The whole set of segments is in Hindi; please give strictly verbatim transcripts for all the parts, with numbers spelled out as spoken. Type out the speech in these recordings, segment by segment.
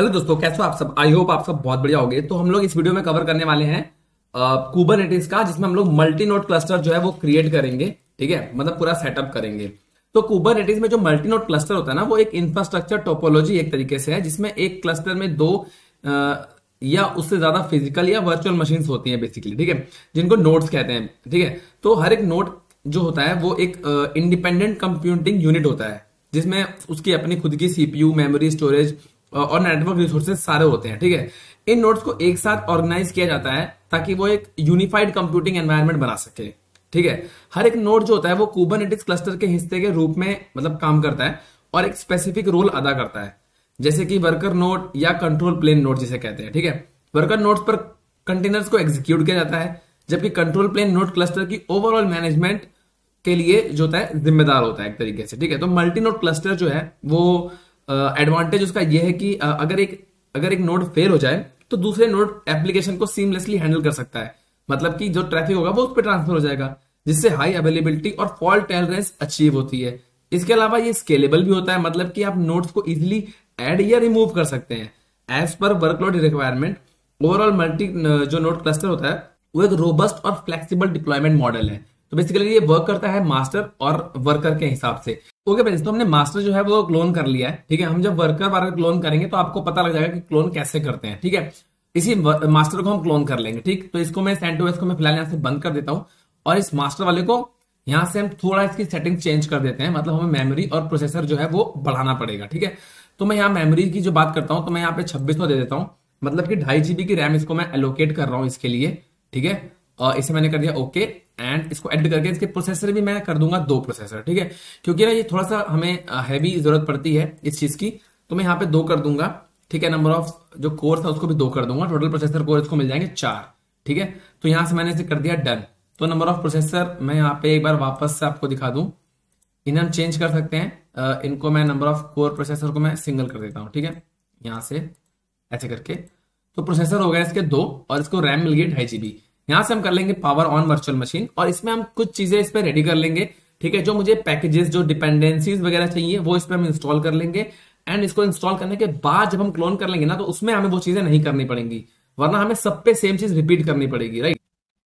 हेलो दोस्तों, कैसे हो आप सब। आई होप आप सब बहुत बढ़िया होंगे। तो हम लोग इस वीडियो में कवर करने वाले हैं कुबरनेटिस का, जिसमें हम लोग मल्टी नोड क्लस्टर जो है वो क्रिएट करेंगे। ठीक है, मतलब पूरा सेटअप करेंगे। तो कुबरनेटिस में जो मल्टी नोड क्लस्टर होता है ना, वो एक इंफ्रास्ट्रक्चर टोपोलॉजी एक तरीके से है, जिसमें एक क्लस्टर में दो आ, या उससे ज्यादा फिजिकल या वर्चुअल मशीन्स होती हैं बेसिकली। ठीक है, जिनको नोड्स कहते हैं। ठीक है, तो हर एक नोड जो होता है वो एक इंडिपेंडेंट कंप्यूटिंग यूनिट होता है, जिसमें उसकी अपनी खुद की सीपीयू, मेमोरी, स्टोरेज और नेटवर्क रिसोर्सेज सारे होते हैं। ठीक है, इन नोड्स को एक साथ ऑर्गेनाइज किया जाता है ताकि वो एक यूनिफाइड कंप्यूटिंग एनवायरनमेंट बना सके। ठीक है, हर एक नोड जो होता है वो कुबरनेटिस क्लस्टर के हिस्से के रूप में मतलब काम करता है और एक स्पेसिफिक रोल अदा करता है, जैसे कि वर्कर नोड या कंट्रोल प्लेन नोड जिसे कहते हैं। ठीक है, वर्कर नोड्स पर कंटेनर्स को एग्जीक्यूट किया जाता है, जबकि कंट्रोल प्लेन नोड क्लस्टर की ओवरऑल मैनेजमेंट के लिए जो होता है जिम्मेदार होता है एक तरीके से। ठीक है, तो मल्टी नोड क्लस्टर जो है वो एडवांटेज uh, उसका यह है कि uh, अगर एक अगर एक नोड फेल हो जाए तो दूसरे नोड एप्लीकेशन को सीमलेसली हैंडल कर सकता है। मतलब कि जो ट्रैफिक होगा वो उस पर ट्रांसफर हो जाएगा, जिससे हाई अवेलेबिलिटी और फॉल्ट टॉलरेंस अचीव होती है। इसके अलावा ये स्केलेबल भी होता है, मतलब कि आप नोड्स को इजिली ऐड या रिमूव कर सकते हैं एज पर वर्कलोड रिक्वायरमेंट। ओवरऑल मल्टी जो नोड क्लस्टर होता है वो एक रोबस्ट और फ्लेक्सिबल डिप्लॉयमेंट मॉडल है। तो बेसिकली ये वर्क करता है मास्टर और वर्कर के हिसाब से। ओके फ्रेंड्स, तो हमने मास्टर जो है वो क्लोन कर लिया है। ठीक है, हम जब वर्कर वाला क्लोन करेंगे तो आपको पता लग जाएगा कि क्लोन कैसे करते हैं। ठीक है, इसी मास्टर को हम क्लोन कर लेंगे। ठीक, तो इसको मैं सेंटोस को मैं फिलहाल यहाँ से बंद कर देता हूँ और इस मास्टर वाले को यहाँ से हम थोड़ा इसकी सेटिंग चेंज कर देते हैं। मतलब हमें मेमोरी और प्रोसेसर जो है वो बढ़ाना पड़ेगा। ठीक है, तो मैं यहाँ मेमोरी की जो बात करता हूँ तो मैं यहाँ पे छब्बीस सौ दे देता हूँ, मतलब कि ढाई जीबी की रैम इसको मैं एलोकेट कर रहा हूँ इसके लिए। ठीक है, और इसे मैंने कर दिया ओके एंड इसको ऐड करके इसके प्रोसेसर भी मैं कर दूंगा दो प्रोसेसर। ठीक है, क्योंकि ना ये थोड़ा सा हमें हैवी जरूरत पड़ती है इस चीज की, तो मैं यहाँ पे दो कर दूंगा। ठीक है, नंबर ऑफ जो कोर था उसको भी दो कर दूंगा, टोटल प्रोसेसर कोर इसको मिल जाएंगे चार। ठीक है, तो यहां से मैंने इसे कर दिया डन। तो नंबर ऑफ प्रोसेसर मैं यहाँ पे एक बार वापस से आपको दिखा दूं, इन्हें हम चेंज कर सकते हैं। इनको मैं नंबर ऑफ कोर प्रोसेसर को मैं सिंगल कर देता हूँ। ठीक है, यहां से ऐसे करके तो प्रोसेसर हो गया इसके दो और इसको रैम मिल गई ढाई जीबी। यहां से हम कर लेंगे पावर ऑन वर्चुअल मशीन और इसमें हम कुछ चीजें इस पर रेडी कर लेंगे। ठीक है, जो मुझे पैकेजेस जो डिपेंडेंसीज वगैरह चाहिए वो इस पर हम इंस्टॉल कर लेंगे। एंड इसको इंस्टॉल करने के बाद जब हम क्लोन कर लेंगे ना, तो उसमें हमें वो चीजें नहीं करनी पड़ेंगी, वरना हमें सब पे सेम चीज रिपीट करनी पड़ेगी। राइट,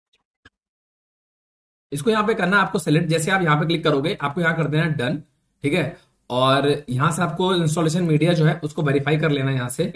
इसको यहाँ पे करना आपको सेलेक्ट, जैसे आप यहाँ पे क्लिक करोगे आपको यहाँ कर देना डन। ठीक है, और यहां से आपको इंस्टॉलेशन मीडिया जो है उसको वेरीफाई कर लेना। यहाँ से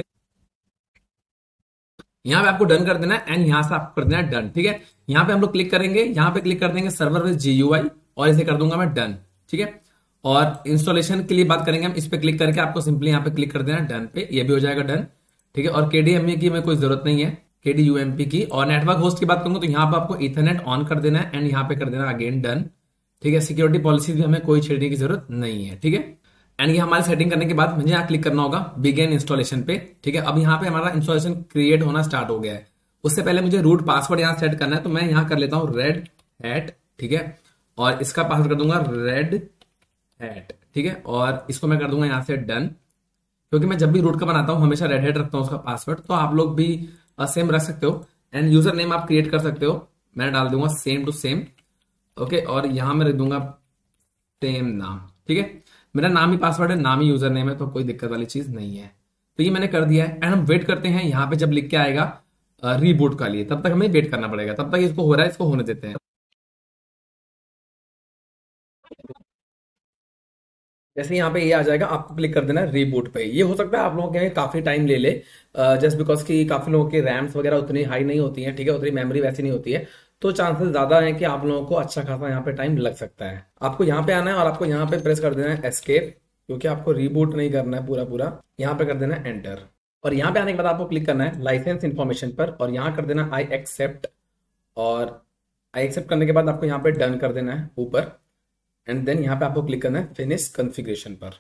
यहाँ पे आपको डन कर देना है एंड यहाँ से आपको कर देना है डन। ठीक है, यहाँ पे हम लोग क्लिक करेंगे, यहाँ पे क्लिक कर देंगे सर्वर विद जीयूआई और इसे कर दूंगा मैं डन। ठीक है, और इंस्टॉलेशन के लिए बात करेंगे हम, इस पे क्लिक करके आपको सिंपली यहाँ पे क्लिक कर देना डन पे, ये भी हो जाएगा डन। ठीक है, और केडीएमए की में कोई जरूरत नहीं है, केडीयूएमपी की। और नेटवर्क होस्ट की बात करूंगा तो यहाँ पे आपको इथरनेट ऑन कर देना है एंड यहाँ पे कर देना अगेन डन। ठीक है, सिक्योरिटी पॉलिसी भी हमें कोई छेड़ने की जरूरत नहीं है। ठीक है, एंड ये हमारी सेटिंग करने के बाद मुझे यहाँ क्लिक करना होगा बिगिन इंस्टॉलेशन पे। ठीक है, अब यहाँ पे हमारा इंस्टॉलेशन क्रिएट होना स्टार्ट हो गया है। उससे पहले मुझे रूट पासवर्ड यहाँ सेट करना है, तो मैं यहाँ कर लेता हूँ रेड हैट। ठीक है, और इसका पासवर्ड कर दूंगा रेड हैट। ठीक है, और इसको मैं कर दूंगा यहाँ से डन, क्योंकि मैं जब भी रूट का बनाता हूँ हमेशा रेड हैट रखता हूँ उसका पासवर्ड। तो आप लोग भी सेम रख सकते हो एंड यूजर नेम आप क्रिएट कर सकते हो। मैं डाल दूंगा सेम टू सेम। ओके, और यहां मैं रख दूंगा सेम नाम। ठीक है, मेरा नाम ही पासवर्ड है, नाम ही यूजर नेम है, तो कोई दिक्कत वाली चीज नहीं है। तो ये मैंने कर दिया है एंड हम वेट करते हैं यहाँ पे जब लिख के आएगा रीबूट का लिए, तब तक हमें वेट करना पड़ेगा। तब तक इसको हो रहा है, इसको होने देते हैं। जैसे यहाँ पे ये आ जाएगा आपको क्लिक कर देना है रीबूट पे। ये हो सकता है आप लोगों के काफी टाइम ले ले, जस्ट बिकॉज कि काफी लोगों की रैम्स वगैरह उतनी हाई नहीं होती है। ठीक है, उतनी मेमोरी वैसी नहीं होती है, तो चांसेस ज्यादा है कि आप लोगों को अच्छा खासा यहाँ पे टाइम लग सकता है। आपको यहाँ पे आना है और आपको यहाँ पे प्रेस कर देना है एस्केप, क्योंकि आपको रीबूट नहीं करना है पूरा पूरा। यहाँ पे कर देना है एंटर और यहाँ पे आने के बाद आपको क्लिक करना है लाइसेंस इन्फॉर्मेशन पर और यहाँ कर देना आई एक्सेप्ट। और आई एक्सेप्ट करने के बाद आपको यहाँ पे डन कर देना है ऊपर एंड देन यहाँ पे आपको क्लिक करना है फिनिश कॉन्फ़िगरेशन पर।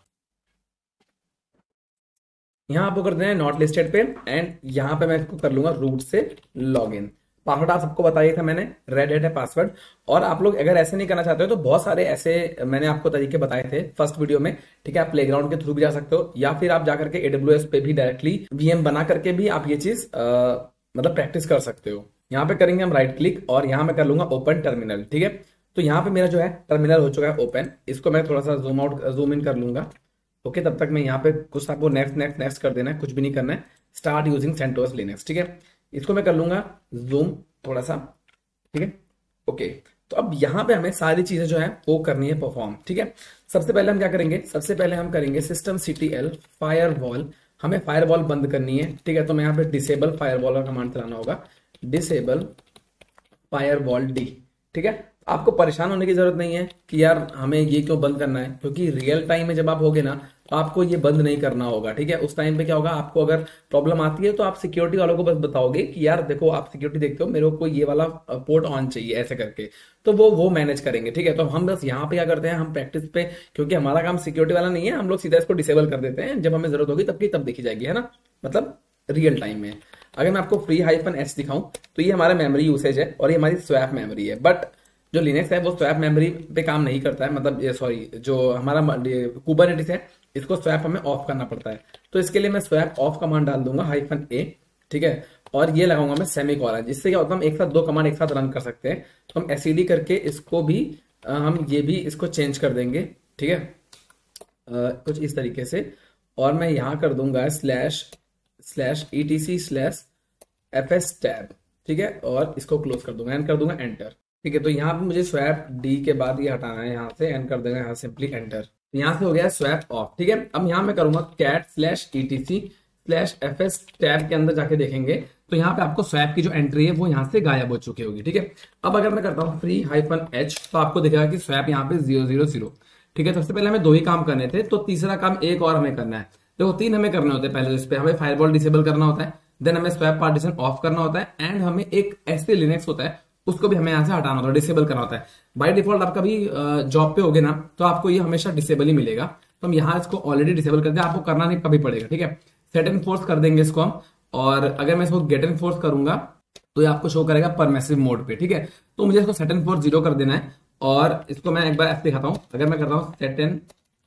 यहाँ आपको कर देना है नॉट लिस्टेड पे एंड यहाँ पे मैं इसको कर लूंगा रूट से लॉग इन। पासवर्ड आप सबको बताया था मैंने, रेड हैट है पासवर्ड। और आप लोग अगर ऐसे नहीं करना चाहते हो तो बहुत सारे ऐसे मैंने आपको तरीके बताए थे फर्स्ट वीडियो में। ठीक है, आप प्लेग्राउंड के थ्रू भी जा सकते हो या फिर आप जाकर के एडब्ल्यूएस पे भी डायरेक्टली वीएम बना करके भी आप ये चीज मतलब प्रैक्टिस कर सकते हो। यहाँ पे करेंगे हम राइट क्लिक और यहाँ मैं कर लूंगा ओपन टर्मिनल। ठीक है, तो यहाँ पे मेरा जो है टर्मिनल हो चुका है ओपन। इसको मैं थोड़ा सा जूम आउट जूम इन कर लूंगा ओके, तब तक मैं यहाँ पे कुछ आपको नेक्स्ट नेक्स्ट नेक्स्ट कर देना है, कुछ भी नहीं करना है। स्टार्ट यूजिंग सेंटोस लिनक्स, ठीक है। इसको मैं कर लूंगा जूम थोड़ा सा, ठीक है। ओके, तो अब यहाँ पे हमें सारी चीजें जो है वो करनी है परफॉर्म, ठीक है। सबसे पहले हम क्या करेंगे, सबसे पहले हम करेंगे सिस्टम सीटीएल फायरवॉल, हमें फायरवॉल बंद करनी है, ठीक है। तो मैं यहाँ पे डिसेबल फायरवॉल का कमांड चलाना होगा, डिसेबल फायरवॉल डी, ठीक है। आपको परेशान होने की जरूरत नहीं है कि यार हमें ये क्यों बंद करना है, क्योंकि रियल टाइम में जब आप होगे ना तो आपको ये बंद नहीं करना होगा, ठीक है। उस टाइम पे क्या होगा, आपको अगर प्रॉब्लम आती है तो आप सिक्योरिटी वालों को बस बताओगे कि यार देखो आप सिक्योरिटी देखते हो, मेरे को ये वाला पोर्ट ऑन चाहिए ऐसे करके, तो वो वो मैनेज करेंगे, ठीक है। तो हम बस यहाँ पे क्या करते हैं, हम प्रैक्टिस पे, क्योंकि हमारा काम सिक्योरिटी वाला नहीं है, हम लोग सीधा इसको डिसेबल कर देते हैं, जब हमें जरूरत होगी तब की तब देखी जाएगी, है ना, मतलब रियल टाइम में। अगर मैं आपको फ्री हाइफन एच दिखाऊं तो ये हमारा मेमोरी यूसेज है और ये हमारी स्वैप मेमोरी है, बट जो लिनक्स है वो स्वैप मेमोरी पे काम नहीं करता है, मतलब ये सॉरी जो हमारा कुबरनेटिस है इसको स्वैप हमें ऑफ करना पड़ता है। तो इसके लिए मैं स्वैप ऑफ कमांड डाल दूंगा हाइफन ए, ठीक है। और ये लगाऊंगा मैं सेमी कॉलन, जिससे क्या होता है हम एक साथ दो कमांड एक साथ रन कर सकते हैं। तो हम एसईडी करके इसको भी अ, हम ये भी इसको चेंज कर देंगे, ठीक है, अ, कुछ इस तरीके से। और मैं यहां कर दूंगा slash slash E T C slash F S tab, ठीक है। और इसको क्लोज कर दूंगा एंड कर दूंगा एंटर, ठीक है। तो यहाँ पे मुझे स्वैप डी के बाद ये हटाना है यहाँ से, एंड कर देना यहाँ सिंपली एंटर। यहाँ से हो गया स्वैप ऑफ, ठीक है। अब यहाँ मैं करूंगा cat slash E T C slash F S tab के अंदर जाके देखेंगे तो यहाँ पे आपको स्वैप की जो एंट्री है वो यहाँ से गायब हो चुकी होगी, ठीक है। अब अगर मैं करता हूँ फ्री हाइफन एच तो आपको दिखेगा कि स्वैप यहाँ पे जीरो जीरो जीरो, ठीक है। सबसे पहले हमें दो ही काम करने थे, तो तीसरा काम एक और हमें करना है। देखो तीन हमें करने होते हैं, पहले इस पे हमें फायरवॉल डिसेबल करना होता है, देन हमें स्वैप पार्टीशन ऑफ करना होता है, एंड हमें एक ऐसे लिनक्स होता है उसको भी हमें यहाँ से हटाना होता है, डिसेबल करना होता है। बाय डिफॉल्ट आप कभी जॉब पे होगे ना तो आपको ये हमेशा डिसेबल ही मिलेगा, तो हम यहाँ इसको ऑलरेडी डिसेबल कर दें, आपको करना नहीं कभी पड़ेगा, ठीक है। सेट एंड फोर्स कर देंगे इसको हम, और अगर मैं इसको गेट एंड फोर्स करूंगा तो ये आपको शो करेगा परमिसिव मोड पे, ठीक है। तो मुझे इसको सेट एंड फोर्स जीरो कर देना है, और इसको मैं एक बार ऐसे दिखाता हूं। अगर मैं करता हूं सेट एंड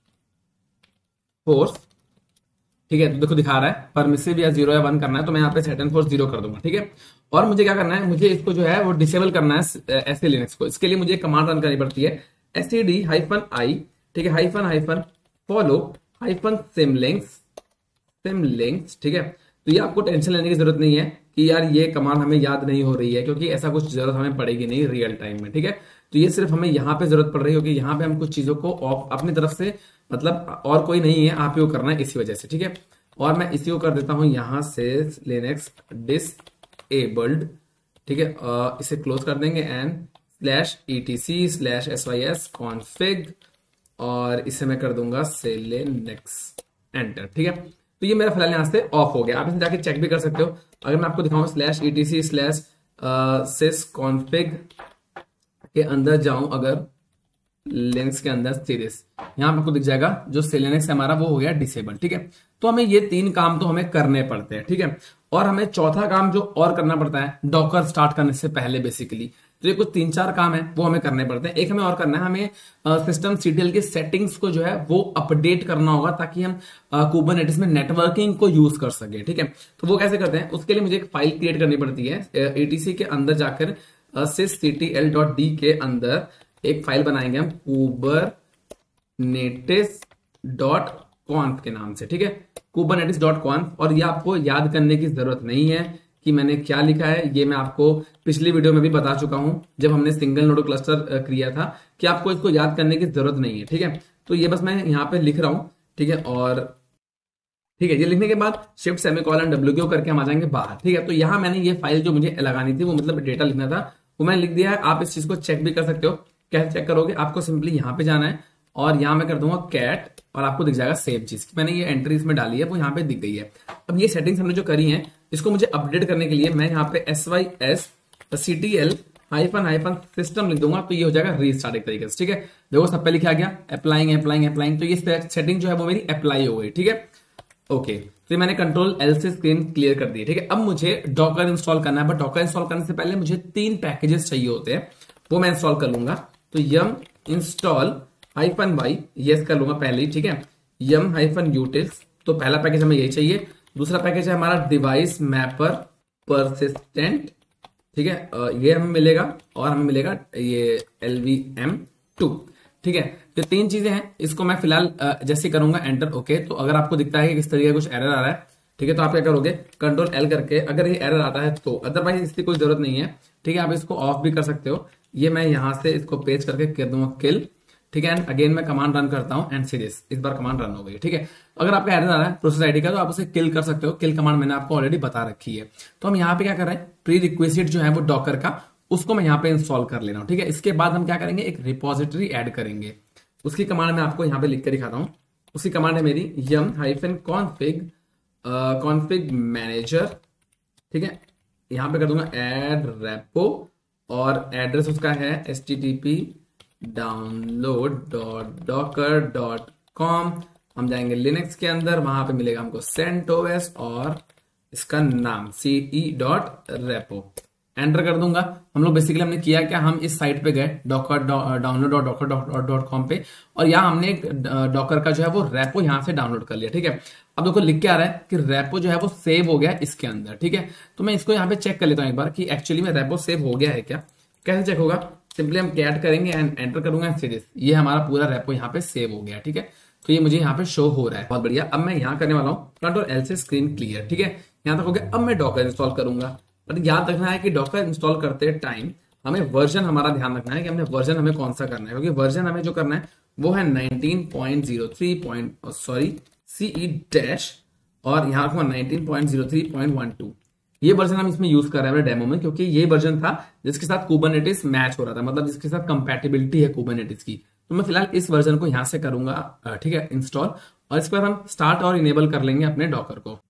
फोर्स, ठीक है, तो देखो दिखा रहा है परमिसिव या जीरो या वन करना है, तो मैं यहाँ पे सेट एंड फोर्स जीरो कर दूंगा, ठीक है। और मुझे क्या करना है, मुझे इसको जो है वो डिसेबल करना है ऐसे लिनक्स को। इसके लिए मुझे कमांड रन करनी पड़ती है, S E D hyphen I, ठीक है, hyphen hyphen follow hyphen symlinks symlinks, ठीक है। तो ये आपको टेंशन लेने की जरूरत नहीं है कि यार ये कमांड हमें याद नहीं हो रही है, क्योंकि ऐसा कुछ जरूरत हमें पड़ेगी नहीं रियल टाइम में, ठीक है। तो ये सिर्फ हमें यहाँ पे जरूरत पड़ रही है, क्योंकि यहाँ पे हम कुछ चीजों को अपनी तरफ से, मतलब और कोई नहीं है, आप ही को करना है इसी वजह से, ठीक है। और मैं इसी को कर देता हूं यहां से लिनक्स डिसेबल्ड, ठीक है। इसे क्लोज कर देंगे and slash E T C slash S Y S config, और इसे मैं कर दूंगा सेलेनेक्स एंटर, ठीक है। तो ये मेरा फिलहाल यहां से ऑफ हो गया। आप इसे जाके चेक भी कर सकते हो। अगर मैं आपको दिखाऊं slash E T C slash sys config के अंदर जाऊं, अगर लिनक्स के अंदर सीरीज, यहां आपको दिख जाएगा जो सेलेनेक्स हमारा वो हो गया डिसेबल, ठीक है। तो हमें ये तीन काम तो हमें करने पड़ते हैं, ठीक है। और हमें चौथा काम जो और करना पड़ता है डॉकर स्टार्ट करने से पहले बेसिकली, तो ये कुछ तीन चार काम है वो हमें करने पड़ते हैं। एक हमें और करना है, हमें सिस्टम सीटीएल की सेटिंग्स को जो है वो अपडेट करना होगा, ताकि हम कुबरनेटिस में नेटवर्किंग को यूज कर सके, ठीक है। तो वो कैसे करते हैं, उसके लिए मुझे एक फाइल क्रिएट करनी पड़ती है। एटीसी के अंदर जाकर सिस सीटीएल डॉट डी के अंदर एक फाइल बनाएंगे हम कुबरनेटिस डॉट कॉन्फ के नाम से, ठीक है, कुबरनेटिस डॉट कॉन्फ। और ये आपको याद करने की जरूरत नहीं है कि मैंने क्या लिखा है, ये मैं आपको पिछली वीडियो में भी बता चुका हूं जब हमने सिंगल नोड क्लस्टर किया था, कि आपको इसको याद करने की जरूरत नहीं है, ठीक है। तो ये बस मैं यहाँ पे लिख रहा हूं, ठीक है। और ठीक है, ये लिखने के बाद शिफ्ट सेमीकोलन डब्ल्यू क्यू करके हम आ जाएंगे बाहर, ठीक है। तो यहाँ मैंने ये फाइल जो मुझे लगानी थी, वो मतलब डेटा लिखना था, वो मैंने लिख दिया है। आप इस चीज को चेक भी कर सकते हो। कैसे चेक करोगे, आपको सिंपली यहाँ पे जाना है और यहाँ मैं कर दूंगा कैट, और आपको दिख जाएगा सेम चीज। मैंने ये एंट्री इसमें डाली है, वो यहाँ पे दिख गई है। अब ये सेटिंग्स हमने जो करी है, इसको मुझे अपडेट करने के लिए मैं यहाँ पे S Y S C T L hyphen hyphen system लिख दूंगा, तो ये हो जाएगा रीस्टार्ट एक तरीके से, ठीक है। देखो सब पे लिखा गया अप्लाइंग अप्लाइंग अप्लाइंग, तो ये सेटिंग जो है वो मेरी अप्लाई हो गई, ठीक है। ओके, तो मैंने कंट्रोल एल से स्क्रीन क्लियर कर दी, ठीक है। अब मुझे डॉकर इंस्टॉल करना है, बट डॉकर इंस्टॉल करने से पहले मुझे तीन पैकेजेस चाहिए होते हैं, वो मैं इंस्टॉल कर लूंगा। तो yum install hyphen Y, yes कर लूंगा पहले ही, ठीक है। यम हाइफन यूटिल्स, तो पहला पैकेज हमें यही चाहिए। दूसरा पैकेज है हमारा डिवाइस मैपर परसिस्टेंट, ठीक है, ये हमें मिलेगा। और हमें मिलेगा ये एल वी एम टू, ठीक है। तो तीन चीजें हैं, इसको मैं फिलहाल जैसे करूंगा एंटर ओके। तो अगर आपको दिखता है कि किस तरीके का कुछ एरर आ रहा है, ठीक है, तो आप क्या करोगे कंट्रोल एल करके, अगर ये एरर आता है तो, अदरवाइज इसकी कोई जरूरत नहीं है, ठीक है, आप इसको ऑफ भी कर सकते हो। ये मैं यहां से इसको पेस्ट करके कर दूंगा किल, ठीक है, एंड अगेन मैं कमांड रन करता हूं एंड सीरीज, इस बार कमांड रन हो गई, ठीक है। अगर आपका एरर आ रहा है प्रोसेस आईडी का तो आप उसे किल कर सकते हो, किल कमांड मैंने आपको ऑलरेडी बता रखी है। तो हम यहाँ पे क्या कर रहे हैं, प्री रिक्वेस्ट जो है वो डॉकर का, उसको मैं यहाँ पे इंस्टॉल कर ले रहा हूँ, ठीक है। इसके बाद हम क्या करेंगे, एक रिपोजिटरी ऐड करेंगे, उसकी कमांड मैं आपको यहाँ पे लिख कर दिखाता हूँ। उसकी कमांड है मेरी yum hyphen config config manager, ठीक है, यहाँ पे कर दूंगा एड रेपो और एड्रेस उसका है H T T P download dot docker dot com. हम जाएंगे लिनक्स के अंदर, वहां पे मिलेगा हमको सेंटोस और इसका नाम C E dot repo, enter कर दूंगा। हम लोग बेसिकली हमने किया क्या, हम इस साइट पे गए docker download dot docker dot com पे, और यहाँ हमने एक डॉकर का जो है वो रेपो यहाँ से डाउनलोड कर लिया, ठीक है। अब देखो लिख के आ रहा है कि रेपो जो है वो सेव हो गया इसके अंदर, ठीक है। तो मैं इसको यहाँ पे चेक कर लेता हूँ एक बार कि एक्चुअली में रेपो सेव हो गया है क्या। कैसे चेक होगा, सिंपली हम कैट करेंगे एंड एंटर करूंगा सीरीज, ये हमारा पूरा रेपो यहाँ पे सेव हो गया, ठीक है। तो ये मुझे यहाँ पे शो हो रहा है, बहुत बढ़िया। अब मैं यहाँ करने वाला हूँ कंट्रोल एल से स्क्रीन क्लियर, ठीक है, यहाँ तक हो गया। अब मैं डॉकर इंस्टॉल करूंगा, बट याद रखना है कि डॉकर इंस्टॉल करते टाइम हमें वर्जन हमारा ध्यान रखना है कि हमने वर्जन हमें कौन सा करना है, क्योंकि वर्जन हमें जो करना है वो है nineteen point zero three sorry CE dash, और यहाँ रखूंगा nineteen point zero three point one two. ये वर्जन हम इसमें यूज कर रहे हैं डेमो में, क्योंकि ये वर्जन था जिसके साथ कुबरनेटिस मैच हो रहा था, मतलब जिसके साथ कंपैटिबिलिटी है कुबरनेटिस की। तो मैं फिलहाल इस वर्जन को यहां से करूंगा, ठीक है, इंस्टॉल, और इसके बाद हम स्टार्ट और इनेबल कर लेंगे अपने डॉकर को।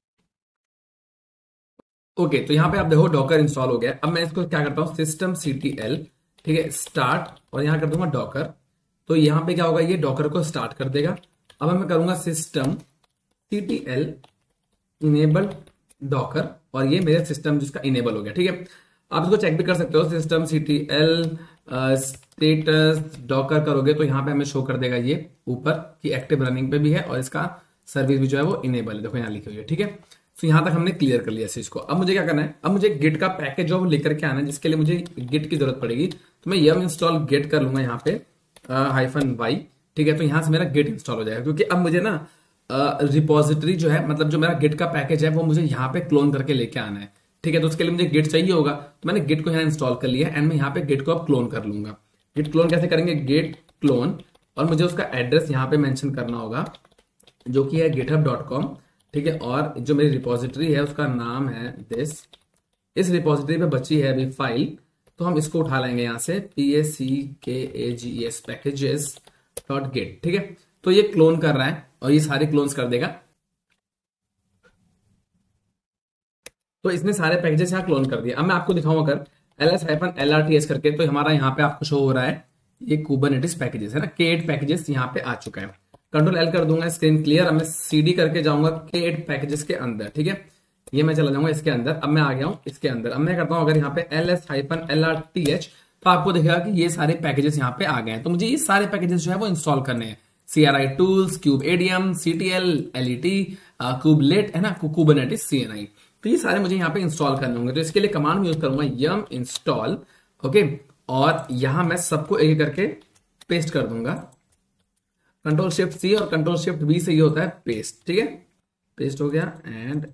ओके okay, तो यहाँ पे आप देखो डॉकर इंस्टॉल हो गया। अब मैं इसको क्या करता हूँ सिस्टम सी टी एल, ठीक है, स्टार्ट, और यहाँ कर दूंगा डॉकर। तो यहाँ पे क्या होगा, ये डॉकर को स्टार्ट कर देगा। अब मैं करूंगा system C T L enable docker, और ये मेरा सिस्टम जिसका इनेबल हो गया, ठीक है। आप इसको चेक भी कर सकते हो, system C T L status docker करोगे तो यहाँ पे हमें शो कर देगा ये ऊपर कि एक्टिव रनिंग पे भी है, और इसका सर्विस भी जो है वो इनेबल है, देखो यहाँ लिखी हुई है, ठीक है। तो यहां तक हमने क्लियर कर लिया इस चीज को। अब मुझे क्या करना है, अब मुझे गिट का पैकेज जो लेकर के आना है, जिसके लिए मुझे गिट की जरूरत पड़ेगी। तो मैं यम इंस्टॉल गिट कर लूंगा यहाँ पे हाइफन वाई, ठीक है। तो यहां से मेरा गिट इंस्टॉल हो जाएगा, क्योंकि अब मुझे ना रिपोजिटरी जो है, मतलब जो मेरा गिट का पैकेज है वो मुझे यहाँ पे क्लोन करके लेके आना है, ठीक है। तो उसके लिए मुझे गिट चाहिए होगा, तो मैंने गिट को यहाँ इंस्टॉल कर लिया एंड मैं यहाँ पे गिट को अब क्लोन कर लूंगा। गिट क्लोन कैसे करेंगे, गिट क्लोन, और मुझे उसका एड्रेस यहाँ पे मेंशन करना होगा जो कि है गिटहब डॉट कॉम, ठीक है। और जो मेरी रिपोजिटरी है उसका नाम है दिस, इस रिपोजिटरी पे बची है अभी फाइल, तो हम इसको उठा लेंगे यहाँ से P A C K A G S packages dot git, ठीक है। तो ये क्लोन कर रहा है और ये सारे क्लोन्स कर देगा। तो इसने सारे पैकेजेस यहाँ क्लोन कर दिया। अब मैं आपको दिखाऊं अगर L S hyphen L R T S करके, तो हमारा यहाँ पे आपको शो हो रहा है ये कुबरनेटिस पैकेजेस है ना, के एट पैकेजेस यहाँ पे आ चुका है। कंट्रोल एल कर दूंगा स्क्रीन क्लियर। अब मैं सीडी करके जाऊंगा के एट पैकेजेस के अंदर, ठीक है। ये मैं चला जाऊंगा इसके अंदर। अब मैं आ गया हूं इसके अंदर। अब मैं करता हूं अगर यहाँ पे L S hyphen L R T H, तो आपको दिखेगा कि ये सारे पैकेजेस यहाँ पे आ गए हैं। तो मुझे ये सारे पैकेजेस जो है वो इंस्टॉल करने हैं, C R I tools, kube ADM, C T L, L E T, kubelet है ना, कुबरनेटिस सी एन आई, तो ये सारे मुझे यहाँ पे इंस्टॉल करने होंगे। तो इसके लिए कमांड में यूज करूंगा यम इंस्टॉल, ओके, और यहां मैं सबको एक करके पेस्ट कर दूंगा। कंट्रोल शिफ्ट सी और कंट्रोल शिफ्ट बी से ये होता है पेस्ट, ठीक है। पेस्ट हो गया एंड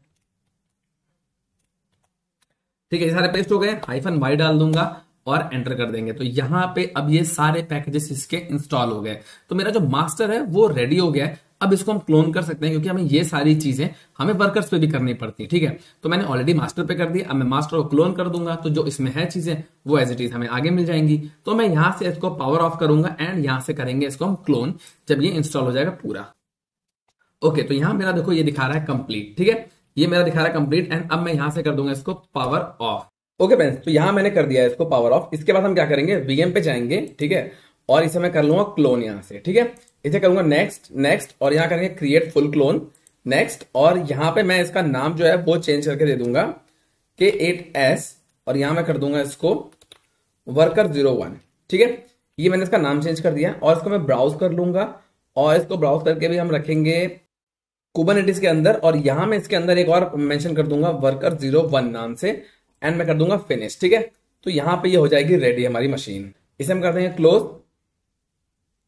ठीक है, ये सारे पेस्ट हो गए। हाइफन वाई डाल दूंगा और एंटर कर देंगे। तो यहां पे अब ये सारे पैकेजेस इसके इंस्टॉल हो गए। तो मेरा जो मास्टर है वो रेडी हो गया है। अब इसको हम क्लोन कर सकते हैं, क्योंकि हमें ये सारी चीजें हमें वर्कर्स पे भी करनी पड़ती है, ठीक है। तो मैंने ऑलरेडी मास्टर पे कर दिया। अब मैं मास्टर को क्लोन कर दूंगा, तो जो इसमें है चीजें वो एज इट इज हमें आगे मिल जाएंगी। तो मैं यहां से इसको पावर ऑफ करूंगा एंड यहां से करेंगे इसको हम क्लोन, जब ये इंस्टॉल हो जाएगा पूरा। ओके, तो यहां मेरा देखो ये दिखा रहा है कंप्लीट, ठीक है, ये मेरा दिखा रहा है कंप्लीट। एंड अब मैं यहां से कर दूंगा इसको पावर ऑफ। ओके फ्रेंड्स, तो यहां मैंने कर दिया है इसको पावर ऑफ। इसके बाद हम क्या करेंगे, वीएम पे जाएंगे, ठीक है, और इसे मैं कर लूंगा क्लोन यहां से, ठीक है। इसे करूंगा नेक्स्ट नेक्स्ट और यहां करेंगे क्रिएट फुल क्लोन नेक्स्ट, और यहां पे मैं इसका नाम जो है वो चेंज करके दे दूंगा के एट एस, और यहां मैं कर दूंगा इसको वर्कर जीरो वन, ठीक है। ये मैंने इसका नाम चेंज कर दिया और इसको मैं ब्राउज कर लूंगा, और इसको ब्राउज करके भी हम रखेंगे कुबरनेटिस के अंदर, और यहां मैं इसके अंदर एक और मेंशन कर दूंगा वर्कर जीरो वन नाम से, एंड मैं कर दूंगा फिनिश, ठीक है। तो यहां पे ये हो जाएगी रेडी हमारी मशीन। इसे हम कर देंगे क्लोज।